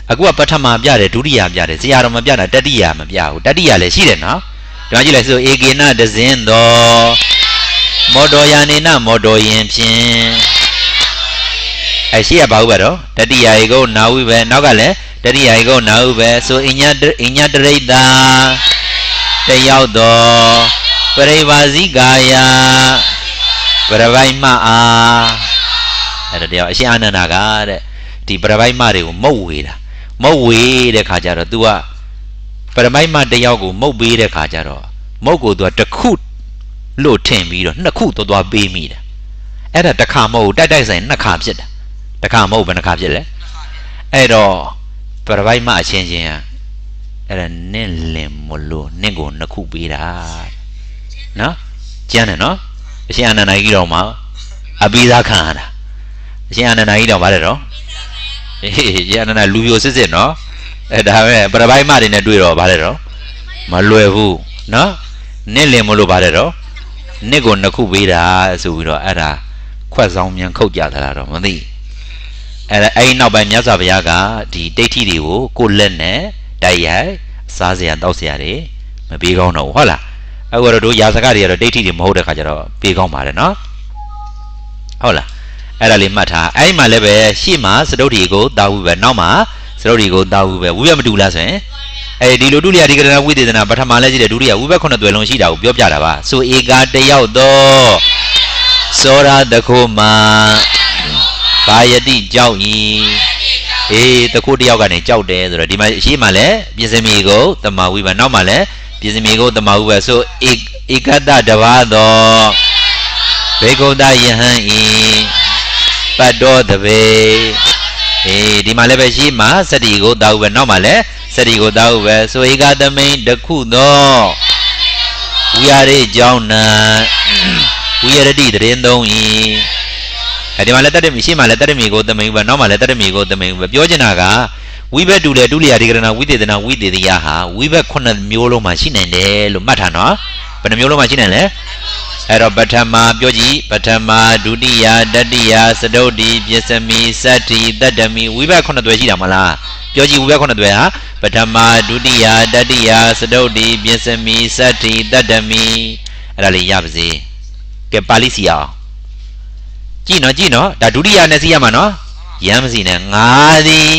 အခုကပထမပြတယ်ဒုတိယပြတယ်ဆရာတော်မပြတာတတိယမပြဘူးတတိယလည်းရှိတယ်နော်ဒီမှာကြည့်လိုက်ဆိုဧကေနတဇင်းတော်မော်တော်ယာနေနမော်တော်ရင်ဖြင့်အဲရှိရပါဦးပါတော့တတိယဧကုနာဝိပဲနောက်ကလည်းတတိယဧကုနာဝိပဲဆိုအညအညတရိတ်တာတယောက်တော်ပရိပါဇိကာယပရပိုက်မအားအဲ့ဒါတယောက်အရှင်အာနန္ဒာကတဲ့ဒီပရပိုက်မတွေကိုမုတ်ဝေတာမုတ်ဝေတဲ့ခါကျတော့ तू ကပရပိုက်မတယောက်ကိုမုတ်ပေးတဲ့ခါကျတော့မုတ်ကို तू ကတစ်ခုလို့ထင်ပြီးတော့နှစ်ခုသွားသွားပေးမိတယ်အဲ့ဒါတစ်ခါမဟုတ်တိုက်တိုက်ဆိုင်နှစ်ခါဖြစ်တာတစ်ခါမဟုတ်ဘယ်နှခါဖြစ်လဲအဲ့တော့ပရပိုက်မအချင်းချင်းဟာအဲ့ဒါနင့်လင်မလို့နင့်ကိုနှစ်ခုပေးတာနော်ကျမ်းတယ်နော်အရှင်အာနန္ဒာကြီးတော်မှာအပိသာခံရတာအရှင်အာနန္ဒာကြီးတော်ပါတယ်တော့အေးရှင်အာနန္ဒာလူပြိုစစ်စစ်နော်အဲဒါပဲပရပိုက်မတွေနဲ့တွေ့တော့ပါတယ်တော့မလွယ်ဘူးနော်နင့်လင်မလို့ပါတယ်တော့နင့်ကိုနှစ်ခုပေးတာဆိုပြီးတော့အဲ့ဒါခွက်ဆောင်မြန်ခုတ်ကြသလားတော့မသိအဲ့ဒါအဲ့ဒီနောက်ပိုင်းမြတ်စွာဘုရားကဒီဒိဋ္ဌိတွေကိုကိုယ်လက်နဲ့တိုက်ရိုက်စားစရာတောက်စရာတွေမပေးကောင်းတော့ဘူးဟုတ်လားအခုတော့တို့ရာဇကတွေကတော့ဒိဋ္ဌိတွေမဟုတ်တဲ့ခါကျတော့ပေးကောင်းပါတယ်နော်ဟုတ်လားအဲ့ဒါလေးမှတ်ထားအဲ့ဒီမှာလည်းပဲရှေ့မှာစတုတ်တွေကိုတာဝုပဲနောက်မှာစတုတ်တွေကိုတာဝုပဲဝိဘမတူလားဆိုရင်အဲဒီလိုဒုတိယဒီကရဏဝိသေသနာပထမလည်းရှိတယ်ဒုတိယဝိဘခုနှစ်သွယ်လုံးရှိတာကိုပြောပြတာပါဆိုဧကာတယောက်တော့စောရတခုမှာဘာယတိကြောက်ဤအေးတခုတယောက်ကနေကြောက်တယ်ဆိုတော့ဒီမှာအရှိမှလည်းပြစ္စမီကိုတမဝိဘနောက်မှလည်းပြစ္စမီကိုတမဝိဘဆိုဧကတတဘာသောဘေကုတယဟန်ဤပတ်တော်တပေအေးဒီမှာလည်းပဲရှိမှစတိကိုတာဝိဘနောက်မှလည်းစတိကိုတာဝိဘဆိုဧကသမိန်တခုသောဝိရရေကြောင့်နာဝိရတိတရင်သုံးဤအဲဒီမှာလည်းတတ္တမီရှိမှလည်းတတ္တမီကိုတမိန်ပဲနောက်မှလည်းတတ္တမီကိုတမိန်ပဲပြောချင်တာကဝိဘက်တူလေဒုလျာဒီကရဏဝိသေသနာဝိသေသယဟာဝိဘက်ခုနှစ်မျိုးလုံးမှာရှိနိုင်တယ်လို့မှတ်ထားနော်ဘယ်နှမျိုးလုံးမှာရှိနိုင်လဲအဲ့တော့ပထမပြောကြည့်ပထမဒုတိယတတိယစတုတ္တိပစ္စမီစတ္တိတတ္တမီဝိဘက်ခုနှစ်သွယ်ရှိတာမလားပြောကြည့်ဝိဘက်ခုနှစ်သွယ်ဟာပထမဒုတိယတတိယစတုတ္တိပစ္စမီစတ္တိတတ္တမီအဲ့ဒါလေးရပါစေကဲပါဠိစီအောင်ကြည့်နော်ကြည့်နော်ဒါဒုတိယနဲ့စီရမှာနော်ရမ်းမစီနဲ့ငါသည်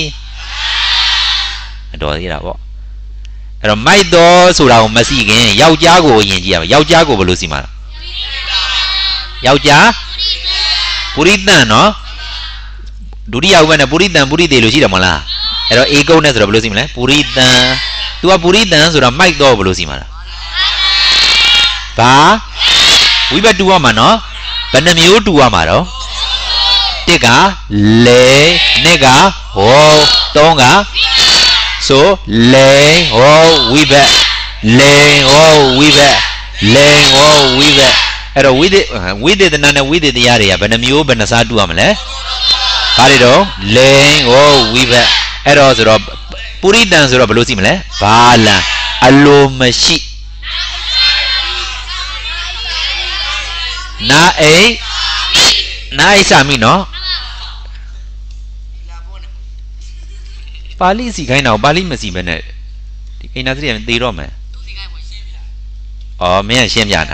တော်သေးတာပေါ့အဲ့တော့မိုက်တော်ဆိုတာကိုမစီခင်ယောက်ျားကိုအရင်ကြည့်ရမယ်ယောက်ျားကိုဘယ်လိုစီမှာလဲယောက်ျားပုရိသန်နော်ဒုတိယဥပ္ပနဲ့ပုရိသန်ပုရိသေလို့ရှိတယ်မဟုတ်လားအဲ့တော့ဧကုတ်နဲ့ဆိုတော့ဘယ်လိုစီမလဲပုရိသန် तू ကပုရိသန်ဆိုတာမိုက်တော်ဘယ်လိုစီမှာလဲဘာဝိဘတ်တူရမှာနော်ဘယ်နှမျိုးတူရမှာတော့တစ်ကလေနှစ်ကဟောသုံးကဆိုလေဟောဝိဘတ်လေဟောဝိဘတ်လေဟောဝိဘတ်အဲ့တော့ဝိသေဝိသေသနာနဲ့ဝိသေတရားတွေကဘယ်နှမျိုးဘယ်နှစားတူရမလဲဘာတွေတော့လေဟောဝိဘတ်အဲ့တော့ဆိုတော့ပုရိတန်ဆိုတော့ဘယ်လိုစီမလဲဘာလံအလိုမရှိနာအိနာအိစာမိနော်ပါဠိစီခိုင်းတော့ပါဠိမစီပဲနဲ့ဒီအိနာစရိယသေတော့မယ်အော်မင်းကရှင်းပြတာ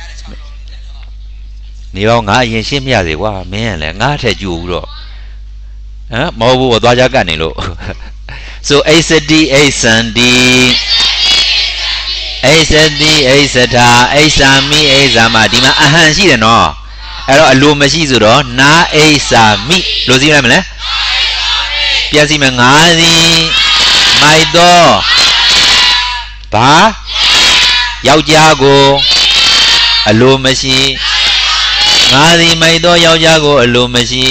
နေတော့ငါအရင်ရှင်းပြစေကွာမင်းကလည်းငါထက်ကြိုဘူးတော့ဟမ်မဟုတ်ဘူးသွားကြကတ်နေလို့ဆိုအိစတိအိစန္တိအိစတိအိစထာအိစာမိအိစာမဒီမှာအဟံရှိတယ်နော်အဲ့တော့အလိုမရှိဆိုတော့နာအိစာမိလို့စီးလိုက်မလဲပြန်စီမယ်ငါးစီမိုက်တော့ဘာယောက်ျားကိုအလိုမရှိငါးစီမိုက်တော့ယောက်ျားကိုအလိုမရှိ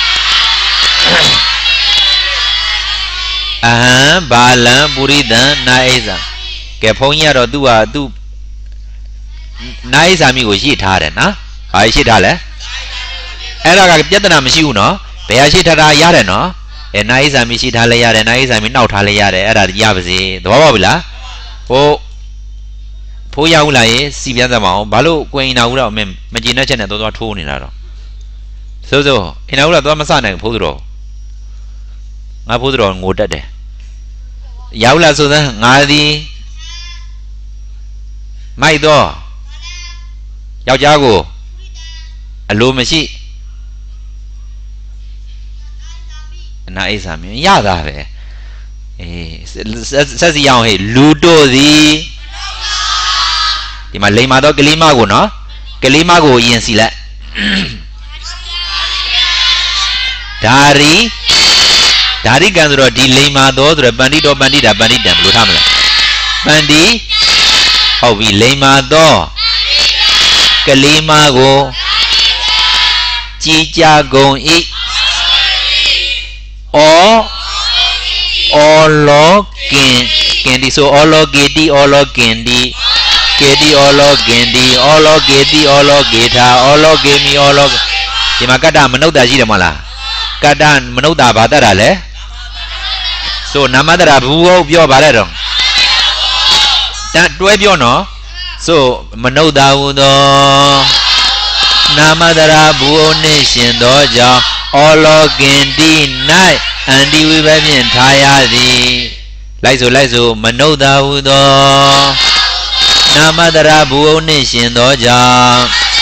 အဟံဘာလံပုရိသံနာအိစာကဲဘုန်းကြီးကတော့သူ့ဟာသူ့နာအိစာမိကိုရှေ့ထားတယ်နော်ဘာရှေ့ထားလဲအဲ့ဒါကပြဿနာမရှိဘူးနော်ဘယ်ဟာရှေ့ထားတာရတယ်နော်အဲနာအိစာမိရှေ့ထားလဲရတယ်နာအိစာမိနောက်ထားလဲရတယ်အဲ့ဒါရပါစေသဘောပေါက်ပြီလားဟိုဖိုးရဦးလာရင်စီပြန်စမ်းမအောင်ဘာလို့ကိုင်နာဦးတော့မင်းမကျင်တဲ့ချက်နဲ့သွားသွားထိုးနေတာတော့စိုးစိုးအင်နာဦးလာသွားမစနိုင်ဖိုးသူတော်ငါဖိုးသူတော်ငိုတက်တယ်ရောက်လာဆိုသငါသည်မိုက်တော့ယောက်ျားကိုအလိုမရှိအနာအိစာမြင်ရတာပဲအေးဆက်စီအောင်ဟဲ့လူတို့သည်ဒီမှာလိမ္မာတော့ကလေးမကိုနော်ကလေးမကိုယင်စီလိုက်ဒါရီဒါရိကံဆိုတော့ဒီလိမ္မာတော့ဆိုတော့ပန္တိတော်ပန္တိတာပန္တိတံဘယ်လိုထားမလဲပန္တိဟုတ်ပြီလိမ္မာတော့ကလေးမကိုကြည်ကြကုန်ဤအောအောလောကင်ကင်ဒီဆိုအောလောကေတိအောလောကင်ဒီကေတိအောလောကင်ဒီအောလောကေတိအောလောကေထာအောလောကေမီအောလောဒီမှာကတ္တမနုဿာရှိတယ်မဟုတ်လားကတ္တမနုဿာဘာတတ်တာလဲဆိုနာမတရာဘူးဟုတ်ပြောပါလေတော့တန်တွဲပြောနော်ဆိုမနုဿာဟုသောနာမတရာဘူးနှင့်ရှင်သောကြောင့်အောလောကင်တိ၌အန္တိဝိဘဖြင့်ထားရသည်လိုက်ဆိုလိုက်ဆိုမနုဿာဟုသောနာမတရာဘူးနှင့်ရှင်သောကြောင့်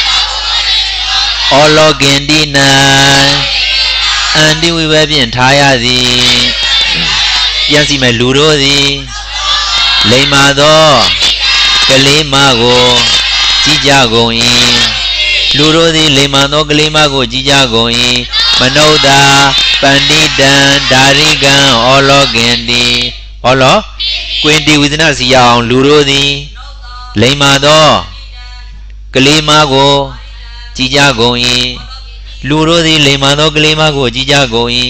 အောလောကင်တိ၌အန္တိဝိဘဖြင့်ထားရသည်ပြန်စီမဲ့လူတို့သည်လိမ္မာသောကလေးမကိုကြည်ကြကုန်၏လူတို့သည်လိမ္မာသောကလေးမကိုကြည်ကြကုန်၏မနုဿာပန္တိတံဒါရိကံအောလောကင်တိဟောလောကွင်တီဝိသနစီရအောင်လူတို့သည်လိမ္မာသောကလေးမကိုကြည်ကြကုန်၏လူတို့သည်လိမ္မာသောကလေးမကိုကြည်ကြကုန်၏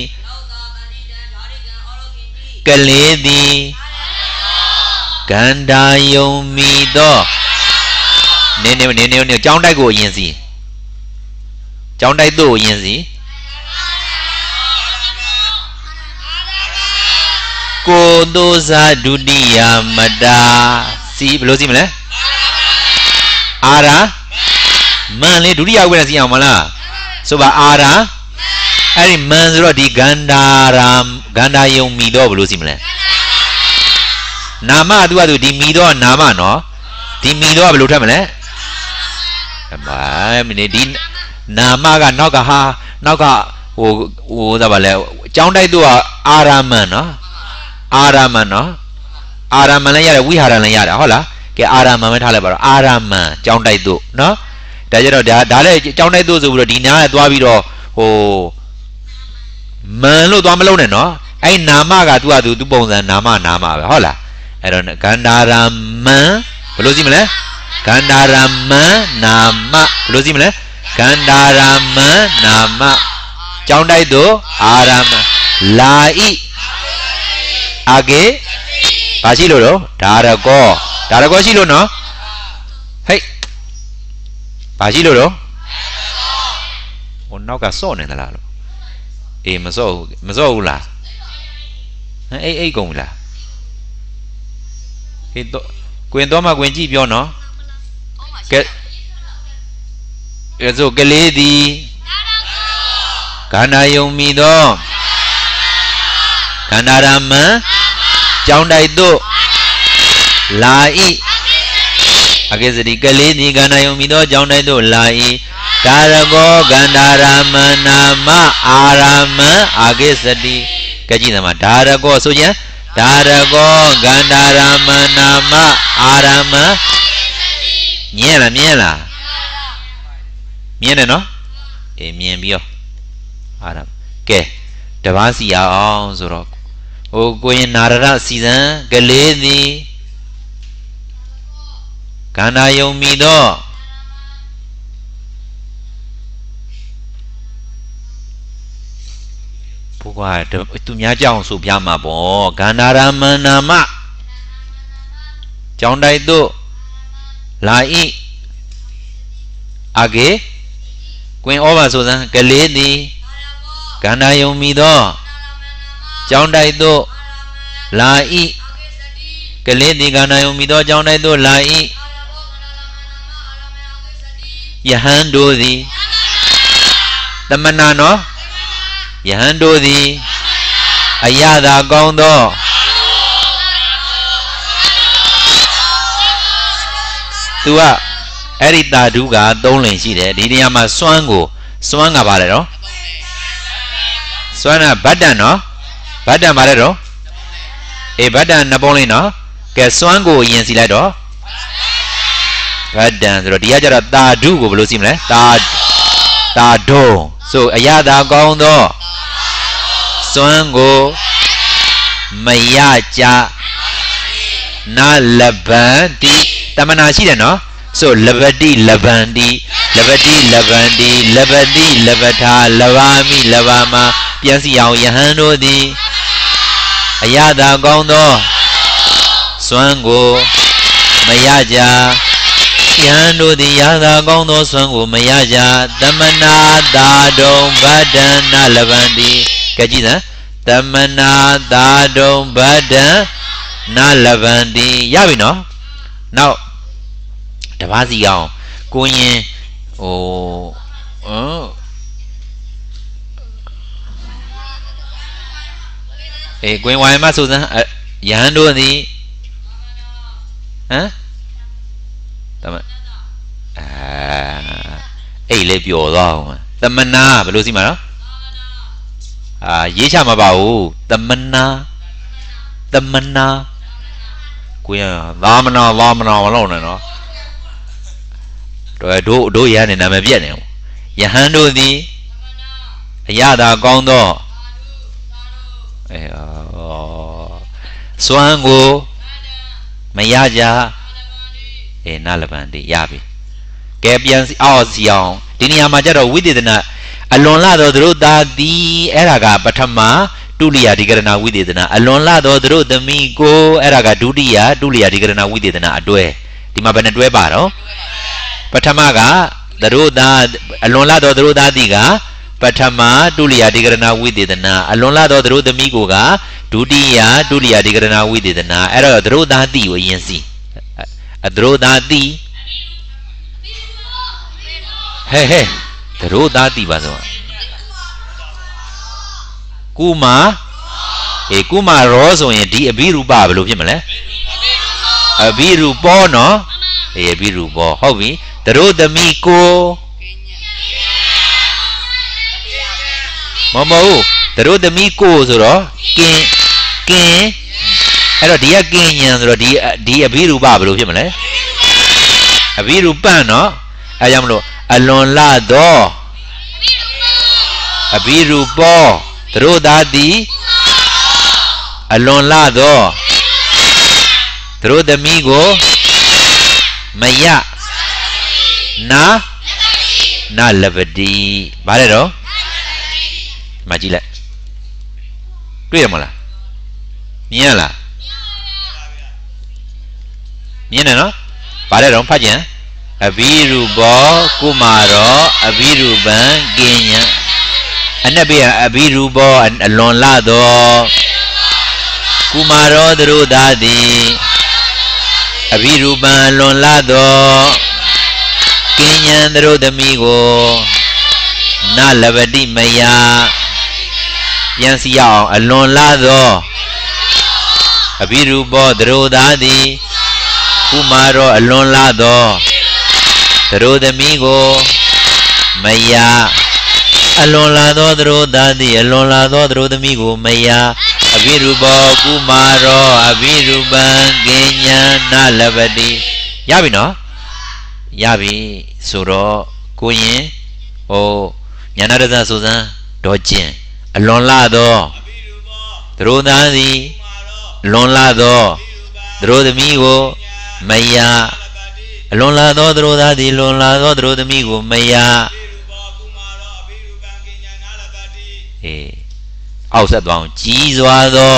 ကလေးသည်ကန္တာယုံမီသောနင်းနေနင်းနေနေကျောင်းတိုက်ကိုအရင်စီကျောင်းတိုက်တို့အရင်စီကိုသောဇာဒုတိယမတာစီဘယ်လိုစီမလဲအာရာမန်လေဒုတိယဝိရစီအောင်မလားဆိုပါအာရာအဲ့ဒီမန်ဆိုတော့ဒီဂန္ဓာရာဂန္ဓာယုံမီတော့ဘယ်လိုစီမလဲနာမသူကသူဒီမီတော့နာမနော်ဒီမီတော့ဘယ်လိုထပ်မလဲဘာမင်းဒီနာမကနောက်ကဟာနောက်ကဟိုဟိုသာပါလဲအကြောင်းတိုက်သူကအာရမန်နော်အာရမန်နော်အာရမန်လည်းရတယ်ဝိဟာရလည်းရတယ်ဟုတ်လားကဲအာရမန်ပဲထားလိုက်ပါတော့အာရမန်အကြောင်းတိုက်သူနော်ဒါကြတော့ဒါဒါလည်းအကြောင်းတိုက်သူဆိုပြီးတော့ဒီနားကသွားပြီးတော့ဟိုမန်လို့သွားမလုံးနဲ့နော်အဲ့နာမကသူကသူသူပုံစံနာမနာမပဲဟုတ်လားအဲ့တော့ဂန္ဓာရမန်ဘယ်လိုကြည့်မလဲဂန္ဓာရမန်နာမဘယ်လိုကြည့်မလဲဂန္ဓာရမန်နာမကျောင်းတိုက်သူအာရမလာဤအာကေဘာရှိလို့တော့ဒါရကောဒါရကောရှိလို့နော်ဟိတ်ဘာရှိလို့တော့ဟိုနောက်ကစော့နေသလားလို့အေးမစော့ဘူးမစော့ဘူးလားဟမ်အေးအေးကုန်လားဟေးတော့ကွင်တော့မှကွင်ကြည့်ပြောနော်ကဲအဲဆိုကလေးသည်ခန္ဓာယုံမီသောခန္ဓာရမန်ကျောင်းတိုက်သို့လာဤအကေစတိကလေးသည်ခန္ဓာယုံမီသောကျောင်းတိုက်သို့လာဤဒါရကောခန္ဓာရမန်နာမအာရမန်အကေစတိကကြည့်သမှာဒါရကောဆိုရင်ဒါရကောခန္ဓာရမန်နာမအာရမန်မြင်လားမြင်လားမြင်တယ်နော်အေးမြင်ပြီးရောအာရကဲတပားစီအောင်ဆိုတော့ဟိုကိုရင်နာရရစီစံကလေးသည်ခန္ဓာယုံမီသောဘုရားသူများကြောင်ဆိုပြမှာပေါ့ခန္ဓာရမန်နာမကျောင်းတိုက်သို့လာဤအကေကွင်ဩဘာဆိုစံကလေးသည်ခန္ဓာယုံမီသောကျောင်းတိုက်သို့လာဤကလေးသည်ခန္ဓာယုံမီသောကျောင်းတိုက်သို့လာဤယဟန်တို့သည်တမနာနော်ယဟန်တို့သည်အယသာကောင်းသော तू ကအဲ့ဒီတာဓုကသုံးလင်ရှိတယ်ဒီနေရာမှာစွမ်းကိုစွမ်းကပါလေနော်စွမ်းကဗတ္တန်နော်ဗတ္တန်ပါလေတော့အေးဗတ္တန်နှစ်ပုံးလေးနော်ကဲစွမ်းကိုအရင်စီလိုက်တော့ဗတ္တန်ဆိုတော့ဒီကကျတော့တာဓုကိုဘယ်လိုစီမလဲတာတာဒုံဆိုအရသာကောင်းသောစွမ်းကိုမရကြနာလဗန္တိတမနာရှိတယ်နော်ဆိုလဗတိလဗန္တိလဗတိလဗန္တိလဗတိလဗထာလဗာမိလဗာမပြန်စီအောင်ယဟန်တို့သည်အရသာကောင်းသောစွမ်းကိုမရကြယဟန်တို့သည်ရသာကောင်းသောစွမ်းကိုမရကြတမနာသာဒုံဗဒ္ဒနာလဗန္တိကဲကြည့်စမ်းတမနာသာဒုံဗဒ္ဒနာလဗန္တိရပြီနော်နောက်တပါးစီအောင်ကိုရင်ဟိုဟမ်အေးကွင်းဝိုင်းမဆိုစမ်းယဟန်တို့သည်ဟမ်တမအာအိတ်လေးပျော်သွားအောင်တမနာဘယ်လိုစီမှာနော်အာရေးချမှာပါဘူးတမနာတမနာကိုရသာမနာသာမနာမလုပ်နဲ့နော်တို့တို့တို့ရနေနာမပြက်နေယဟန်တို့သည်အရသာကောင်းသောအဲစွမ်းကိုမရကြအဲနာလဗန္တိရပြီကဲပြန်အောက်စီအောင်ဒီနေရာမှာကျတော့ဝိသေသနာအလွန်လာသောသူတို့သာသည်အဲ့ဒါကပထမတုလိယဒီကရဏဝိသေသနာအလွန်လာသောသူတို့သမီးကိုအဲ့ဒါကဒုတိယတုလိယဒီကရဏဝိသေသနာအတွဲဒီမှာဘယ်နှတွဲပါတော့ပထမကသူတို့သာအလွန်လာသောသူတို့သာသည်ကပထမတုလိယဒီကရဏဝိသေသနာအလွန်လာသောသူတို့သမီးကိုကဒုတိယတုလိယဒီကရဏဝိသေသနာအဲ့တော့သူတို့သာသည်ကိုအရင်စီအသူတို့သာသည်ဟဲ့ဟဲ့သူတို့သာသည်ပါဆိုကုမာအေကုမာရောဆိုရင်ဒီအဘိရူပဘယ်လိုဖြစ်မလဲအဘိရူပောနော်အေးအဘိရူပောဟုတ်ပြီသူတို့သမီးကိုမမဟုတ်သူတို့သမီးကိုဆိုတော့ကင်ကင်အဲ့တော့ဒီကကင်ညံဆိုတော့ဒီဒီအဘိရူပဘယ်လိုဖြစ်မလဲအဘိရူပနော်အဲကြောင့်မလို့အလွန်လာသောအဘိရူပောသူတို့သာသည်အလွန်လာသောသူတို့သမီးကိုမရနာနာလဗတိဗါလဲတော့မကြည့်လိုက်တွေ့ရမလားမြင်ရလားမြင်တယ်နော်ဗါလဲတော့ဖတ်ကြည့်အဘိရူပောကုမာရောအဘိရူပံကင်ညာအနက်ပြအဘိရူပောအလွန်လာသောကုမာရောသူတို့သာသည်အဘိရူပံအလွန်လာသောကင်ညာသူတို့သမီးကိုနာလဗတိမယပြန်စီအောင်အလွန်လာသောအဘိရူပောသူတို့သာသည်ကုမာရောအလွန်လာသောသူတို့သမီးကိုမယအလွန်လာသောသူတို့သာသည်အလွန်လာသောသူတို့သမီးကိုမယအဘိရူပောကုမာရောအဘိရူပံကင်ညာနာလဗတိရပြီနော်ရပြီဆိုတော့ကိုရင်ဟိုညာနာရဇဆိုစမ်းဒေါ်ကျင်အလွန်လာသောသူတို့သာသည်အလွန်လာသောသူတို့သမီးကိုမယအလွန်လာသောသူတို့သားသည်လွန်လာသောသူတို့သမီးကိုမယအေးအောက်ဆက်သွားအောင်ကြီးစွာသော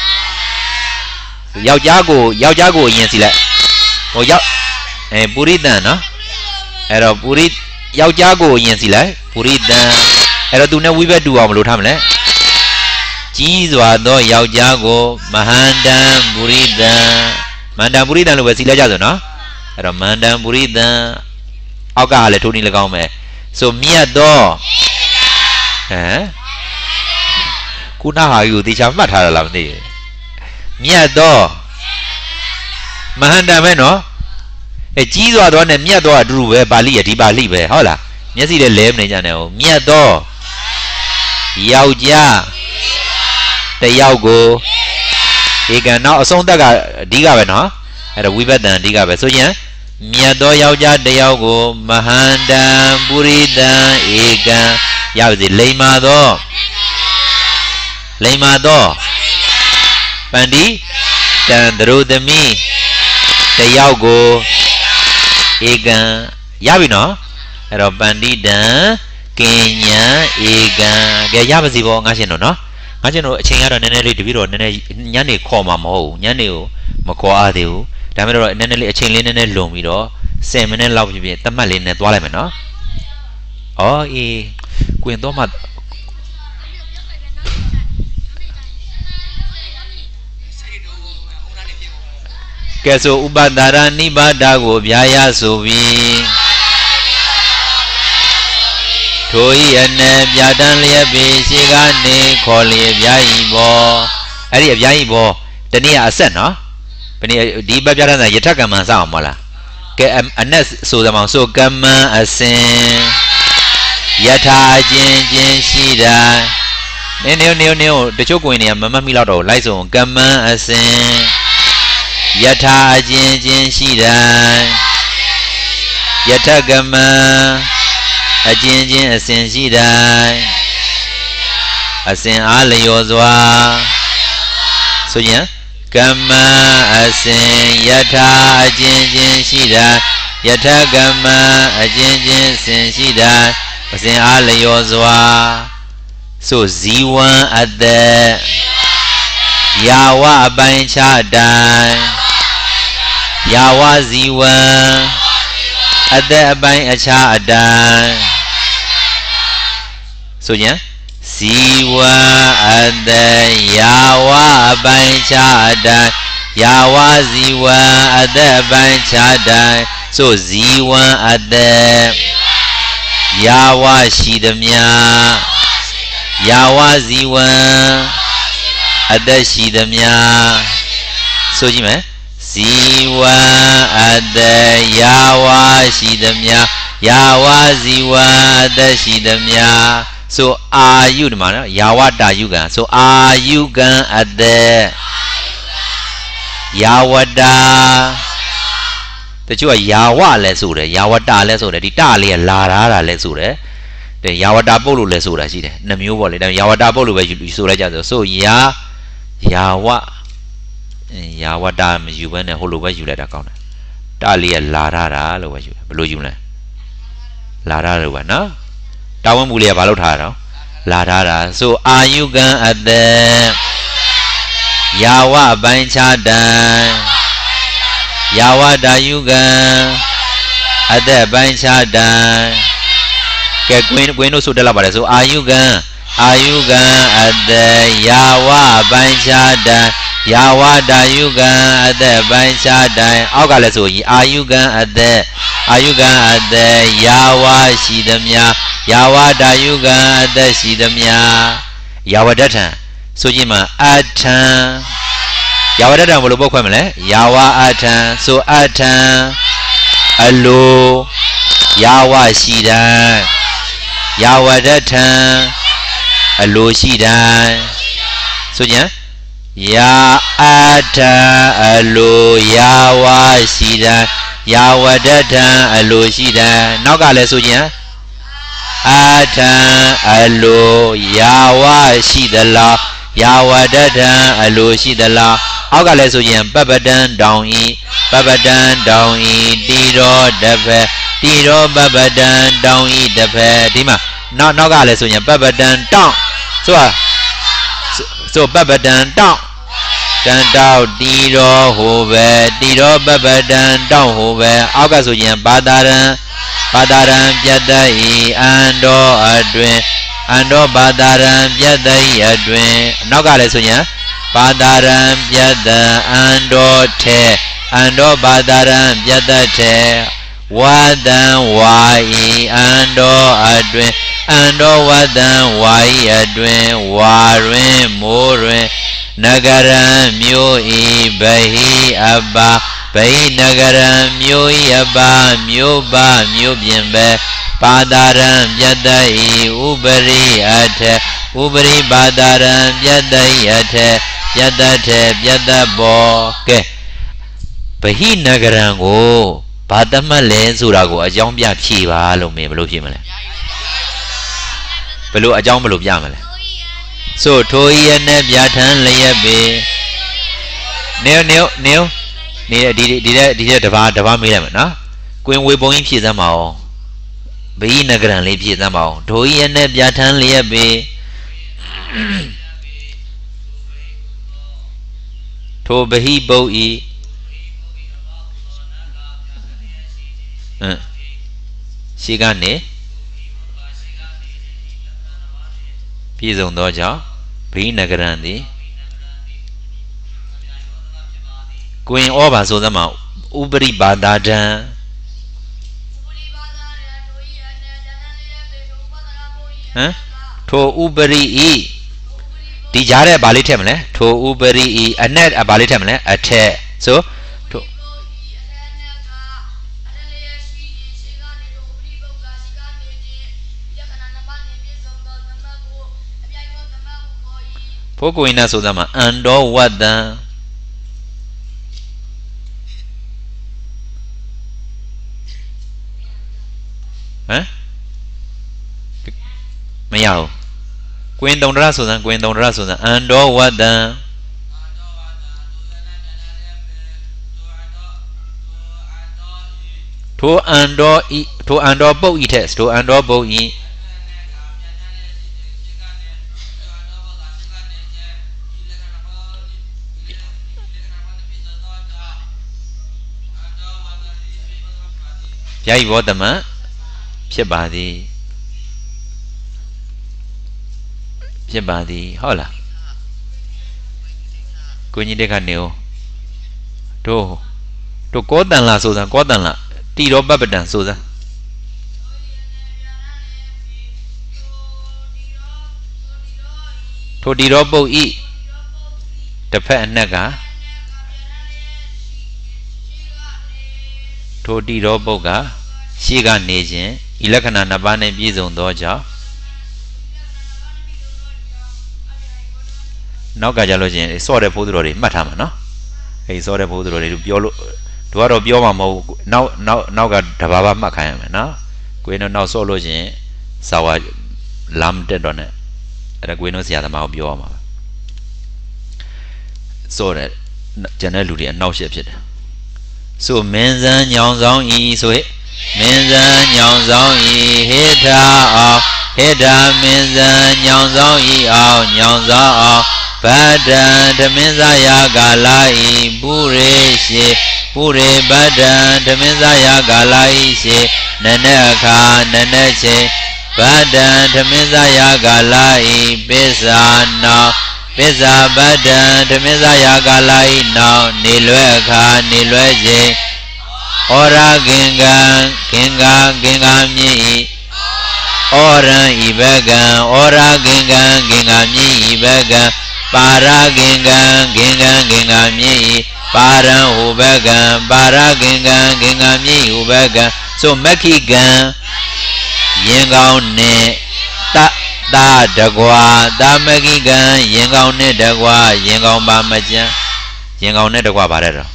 ယောက်ျားကိုယောက်ျားကိုအရင်စီလိုက်ဟိုယောက်အဲပုရိသန်နော်အဲ့တော့ပုရိယောက်ျားကိုအရင်စီလိုက်ပုရိသန်အဲ့တော့သူနဲ့ဝိဘတ်တူအောင်မလို့ထားမလဲကြီးစွာသောယောက်ျားကိုမဟန္တံပုရိသန်မန္တံပုရိသန်လို့ပဲစီလိုက်ကြဆိုနော်အဲ့တော့မန္တံပုရိသံအောက်ကလည်းထိုးနေ၎င်းမယ်ဆိုမြတ်သောဟမ်ခုနဟာယူတေချာမှတ်ထားရလားမသိမြတ်သောမဟန္တံပဲနော်အဲကြီးစွာသောနဲ့မြတ်သောအတူတူပဲပါဠိရဒီပါဠိပဲဟုတ်လားမျက်စိနဲ့လဲမနေကြနဲ့ဟုတ်မြတ်သောယောက်ျားတယောက်ကိုဧကံနောက်အဆုံးသက်ကအဓိကပဲနော်အဲ့ဒါဝိပဿနာအဓိကပဲဆိုရင်မြတ်သောယောက်ျားတယောက်ကိုမဟန္တံပုရိသံဧကံရပါစေလိမ္မာသောလိမ္မာသောပန္တိတံသရုသမီးတယောက်ကိုဧကံရပြီနော်အဲ့တော့ပန္တိတံကင်ညာဧကံကဲရပါစီပေါ့ငါရှင်တို့နော်ငါရှင်တို့အချိန်ကတော့နည်းနည်းလေးတပည့်တော်နည်းနည်းညနေခေါ်မှာမဟုတ်ဘူးညနေကိုမခေါ်အားသေးဘူးဒါပေမဲ့တော့နည်းနည်းလေးအချိန်လေးနည်းနည်းလွန်ပြီးတော့ဆယ်မိနစ်လောက်ဖြစ်ဖြစ်တတ်မှတ်လေးနဲ့သွားလိုက်မယ်နော်အော်အေးကွင်တော့မှကဲဆိုဥပဒါရနိဗ္ဗာဒကိုဗျာရဆိုပြီးထိုဤအနေပြတန်းလျက်ပင်ရှိကနေခေါ်လျက်ဗျာဤဘောအဲ့ဒီအဗျာဤဘောတနည်းအဆက်နော်ဘယ်နည်းဒီဘပြတန်းစာယထကမ္မစအောင်မလားကဲအနက်ဆိုသမောင်ဆိုကမ္မအစဉ်ယထာအချင်းချင်းရှိတာနည်းနည်းနည်းနည်းတချို့ကိုယ်နေမမတ်မိတော့လိုက်ဆိုကမ္မအစဉ်ယထာအချင်းချင်းရှိတိုင်းယထကမအချင်းချင်းအစဉ်ရှိတိုင်းအစဉ်အားလျော်စွာဆိုရင်ကမ္မအစဉ်ယထာအချင်းချင်းရှိတိုင်းယထကမအချင်းချင်းအစဉ်ရှိတိုင်းအစဉ်အားလျော်စွာဆိုဇီဝံအသက်ယာဝအပိုင်းခြားတိုင်းယာဝဇီဝံအသက်အပိုင်းအခြားအတိုင်းဆိုရင်ဇီဝံအသက်ယာဝအပိုင်းခြားအတိုင်းယာဝဇီဝံအသက်အပိုင်းခြားတိုင်းဆိုဇီဝံအသက်ယာဝရှိသမျှယာဝဇီဝံအသက်ရှိသမျှဆိုကြည့်မယ်ဇီဝံအသက်ယာဝရှိသမျှယာဝဇီဝံအသက်ရှိသမျှဆိုအာယုဒီမှာနော်ယာဝတာယုကံဆိုအာယုကံအသက်ယာဝတာတချို့ကယာဝလဲဆိုတယ်ယာဝတာလဲဆိုတယ်ဒီတလေးကလာထားတာလဲဆိုတယ်တဲ့ယာဝတာပုတ်လို့လဲဆိုတာရှိတယ်နှမျိုးပေါ့လေဒါယာဝတာပုတ်လို့ပဲဆိုလိုက်ကြဆိုဆိုယာယာဝယာဝတာမယူဘဲနဲ့ဟိုလိုပဲယူလိုက်တာကောင်းတယ်တလေးကလာထားတာလို့ပဲယူတယ်ဘယ်လိုယူလဲလာထားလို့ပဲနော်တာဝန်မှုလေးကဘာလို့ထားတာတော့လာထားတာဆိုအာယုကံအသက်ယာဝအပိုင်းခြားတိုင်းယာဝတာယုကံအသက်ပိုင်းခြားတိုင်းကဲကွင်းကွင်းတို့ဆိုတက်လာပါတယ်ဆိုအာယုကံအာယုကံအသက်ယာဝအပိုင်းခြားတိုင်းယာဝတာယုကံအသက်ပိုင်းခြားတိုင်းအောက်ကလည်းဆိုရင်အာယုကံအသက်အာယုကံအသက်ယာဝရှိသမျှယာဝတာယုကံအသက်ရှိသမျှယာဝတ္ထံဆိုကြည့်မှာအထံယာဝတ္ထံဘယ်လိုပုတ်ခွဲမလဲယာဝအထံဆိုအထံအလိုယာဝရှိတိုင်းယာဝတ္ထံအလိုရှိတိုင်းဆိုကြည့်ယာအထံအလိုယာဝရှိတိုင်းယာဝတ္ထံအလိုရှိတိုင်းနောက်ကလည်းဆိုကြည့်အထံအလိုယာဝရှိသလားယာဝတ္ထံအလိုရှိသလားအောက်ကလည်းဆိုရင်ပပတံတောင်ဤပပတံတောင်ဤတိရောတဖက်တိရောပပတံတောင်ဤတဖက်ဒီမှာနောက်နောက်ကလည်းဆိုရင်ပပတံတောင်ဆိုတာဆိုပပတံတောင်တန်တောက်တိရောဟိုပဲတိရောပပတံတောင်ဟိုပဲအောက်ကဆိုရင်ပါတာရံပါတာရံပြတ်သိအန္တောအတွင်အန္တောပါတာရံပြတ်သိအတွင်နောက်ကလည်းဆိုရင်ပါတာရံပြတ်တအန္တောထေအန္တောပါတာရံပြတ်တထေဝတံဝါဤအန္တောအတွင်အန္တောဝတံဝါဤအတွင်ဝါတွင်မိုးတွင်နဂရံမြို့ဤဗဟိအပ္ပဗိနဂရံမြို့ဤအပါမြို့ပါမြို့ပြင်ပဲပါဒရံပြတ္တိဥပရိအထဥပရိပါဒရံပြတ္တိအထပြတ္တထေပြတ္တဘောကဲဗဟိနဂရံကိုဘာတမတ်လဲဆိုတာကိုအကြောင်းပြဖြေပါလို့မင်းဘယ်လိုဖြေမလဲဘယ်လိုအကြောင်းဘယ်လိုပြမလဲဆိုထိုဤအနဲ့ပြဋ္ဌာန်းလျက်ပေနေနေနေနေဒီဒီဒီဒီတဘာတဘာမေးလိုက်မယ်နော်ကွင်ဝေပုံကြီးဖြည့်စမ်းပါအောင်ဗဟိနဂရံလေးဖြည့်စမ်းပါအောင်ထိုဤအနဲ့ပြဋ္ဌာန်းလျက်ပေထိုဗဟိပုတ်ဤအင်းရှိကနေပြည့်စုံသောကြောင့်ဗဟိနဂရံသည်ကွင်ဩဘာဆိုသမှာဥပရိပါဒဒံဟမ်ထိုဥပရိဤဒီကြားတဲ့ဘာလေးထည့်မလဲထိုဥပရိဤအနဲ့ဘာလေးထည့်မလဲအထက်ဆိုထိုဖို့ကိုင်းနာဆိုသမှာအန္တောဝတ္တံဟမ်မရဘူးကွင်းတုံတရဆိုစမ်းကွင်းတုံတရဆိုစမ်းအန္တောဝတ္တံထိုအန္တောဤထိုအန္တောပုတ်ဤထက်ထိုအန္တောပုတ်ဤဗျာဤဘောတမဖြစ်ပါသည်ဖြစ်ပါသည်ဟုတ်လားကိုကြီးတက်ကနေဦးတို့တို့ကောတန်လာဆိုစမ်းကောတန်လာတိရောပပ္ပတံဆိုစမ်းထိုတိရောပုတ်ဤတစ်ဖက်အနက်ကထိုတိရောပုတ်ကရှေ့ကနေခြင်းဤလက္ခဏာနှစ်ပါးနဲ့ပြည့်စုံသောကြောင့်နောက်ကကြလို့ချင်းစော့တဲ့ဖိုးသူတော်တွေမှတ်ထားမှာနော်အဲဒီစော့တဲ့ဖိုးသူတော်တွေပြောလို့တို့ကတော့ပြောမှာမဟုတ်နောက်နောက်နောက်ကတဘာဘာမှတ်ခိုင်းရမယ်နော်ကိုင်းတော့နောက်စော့လို့ချင်းစာဝါလမ်းတက်တော့ ਨੇ အဲ့ဒါကိုင်းတို့ဆရာသမားကိုပြောရမှာစော့တဲ့ကျန်တဲ့လူတွေအနောက်ရှက်ဖြစ်တယ်ဆိုမင်းစံညောင်ဆောင်ဤဆိုဟဲ့မင်းစံညောင်ဆောင်ဤဟေထာအောင်ဟေထာမင်းစံညောင်ဆောင်ဤအောင်ညောင်ဆောင်အောင်ဗဒ္ဒံဓမင်းစာယာကာလဤပုရိရှိပုရိဗဒ္ဒံဓမင်းစာယာကာလဤရှိနနအခါနနချိန်ဗဒ္ဒံဓမင်းစာယာကာလဤပိစ္ဆာနောပိစ္ဆာဗဒ္ဒံဓမင်းစာယာကာလဤနောနေလွဲအခါနေလွဲချိန်ဩရကင်္ဂံကင်္ဂါကင်္ဂါမြည်ဤဩရံဤဘကံဩရကင်္ဂံကင်္ဂါမြည်ဤဘကံပါရကင်္ဂံကင်္ဂံကင်္ဂါမြည်ဤပါရံဟုဘကံပါရကင်္ဂံကင်္ဂါမြည်ဟုဘကံဆိုမက္ခိကံရင်ကောင်းနှင့်တတာတကွာတာမက္ခိကံရင်ကောင်းနှင့်တကွာရင်ကောင်းပါမကျန်ရင်ကောင်းနှင့်တကွာပါတယ်တော့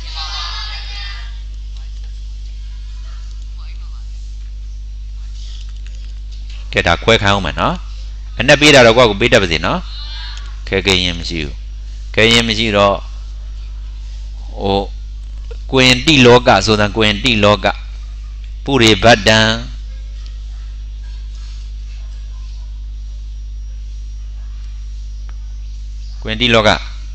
ကဲဒါခွဲခိုင်းအောင်မယ်နော်အနဲ့ပေးတာတော့ကိုယ့်ကိုပေးတတ်ပါစေနော်ခဲခဲရင်မရှိဘူးခဲရင်မရှိတော့ဟိုကွင်တိလောကဆိုတာကွင်တိလောကပုရိဗတ္တံကွင်တိလောက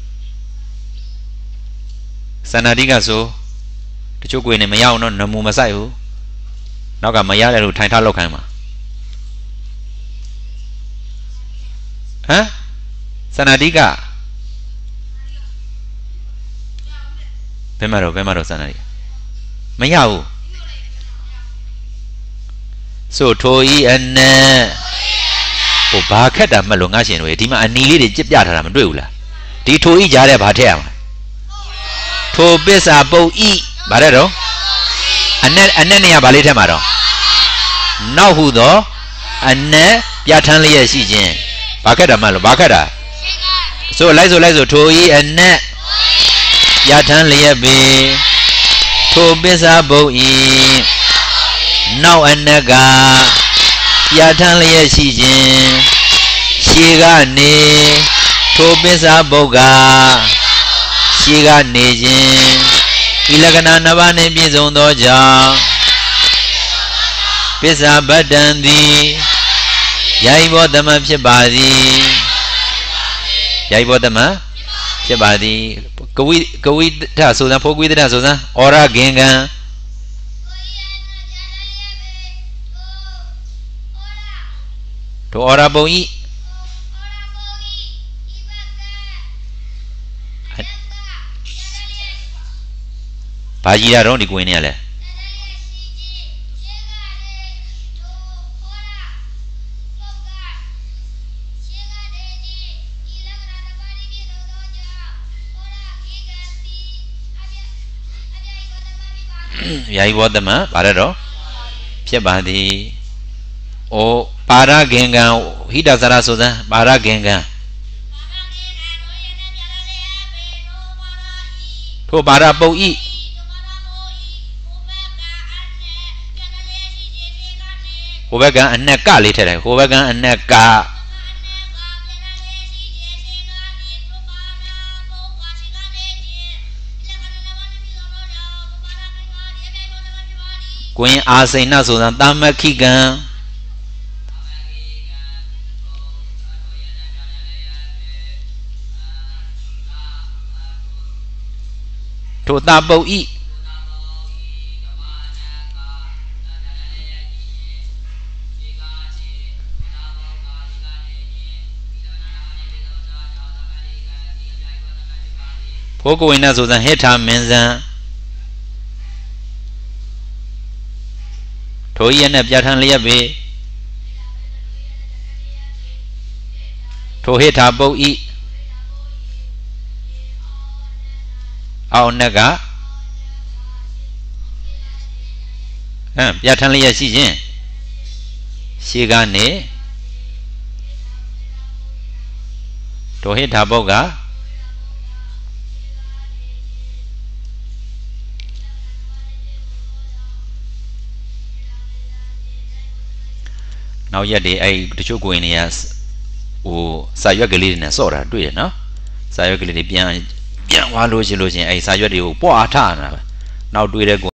စန္ဒတိကဆိုတချို့ကွင်နေမရအောင်တော့နမူမဆိုင်ဘူးနောက်ကမရတဲ့လူထိုင်ထားလောက်ခိုင်းမှာဟမ်စန္ဒတိကဘယ်မှာတော့ဘယ်မှာတော့စန္ဒတိမရဘူးဆိုထိုဤအနက်ဟိုဘာခက်တာမှတ်လို့ငါရှင်တို့ဒီမှာအနီလေးတွေကြစ်ပြထားတာမတွေ့ဘူးလားဒီထိုဤကြားတဲ့ဘာထည့်ရမှာထိုပစ္စာပုတ်ဤဘာလဲတော့အနဲ့အနဲ့နေရဘာလေးထက်မှာတော့နောက်ဟုသောအနဲ့ပြဋ္ဌာန်းလျက်ရှိခြင်းဘာခက်တာမှလို့ဘာခက်တာဆိုလိုက်ဆိုလိုက်ဆိုထိုဤအနဲ့ပြဋ္ဌာန်းလျက်ပေထိုပစ္စာဘုတ်ဤနောက်အနက်ကပြဋ္ဌာန်းလျက်ရှိခြင်းရှေးကနေထိုပစ္စာဘုတ်ကရှေးကနေခြင်းဤလက္ခဏာနှစ်ပါးနှင့်ပြည့်စုံသောကြောင့်ပစ္စာပတ္တံသည်ယာယီဘောသမဖြစ်ပါသည်ယာယီဘောသမဖြစ်ပါသည်ကဝိကဝိထဆိုစံဖိုးကွေးတဆိုစံဩရဂင်္ဂံထိုဩရပုံဤဘာကြီးရတော့ဒီကွင်းနေရလဲယာယီဘောသမဘာလဲတော့ဖြစ်ပါသည်ဩပါရဂင်္ဂံဟိတသရဆိုစံပါရဂင်္ဂံထိုပါရပုတ်ဤဟိုဘက်ကအနက်ကလေးထည့်တယ်ဟိုဘက်ကအနက်ကကွင်းအာစိဏဆိုတဲ့တာမခိကံထိုတာပုတ်ဤဖိုးကိုဝင်နဲ့ဆိုတဲ့ဟိထာမင်းဇံထိုဤနဲ့ပြဋ္ဌာန်းလျက်ပေထိုဟိထာပုတ်ဤအောက်နက်ကဟမ်ပြဋ္ဌာန်းလျက်ရှိခြင်းရှေးကနေထိုဟိထာပုတ်ကနောက်ရက်တွေအဲ့တချို့ကိုင်းတွေကဟိုစာရွက်ကလေးတွေနဲ့စော့တာတွေ့ရနော်စာရွက်ကလေးတွေပြန်ပြန်သွားလို့ရှိလို့ချင်းအဲ့စာရွက်တွေကိုပွားထနေတာပဲနောက်တွေ့တဲ့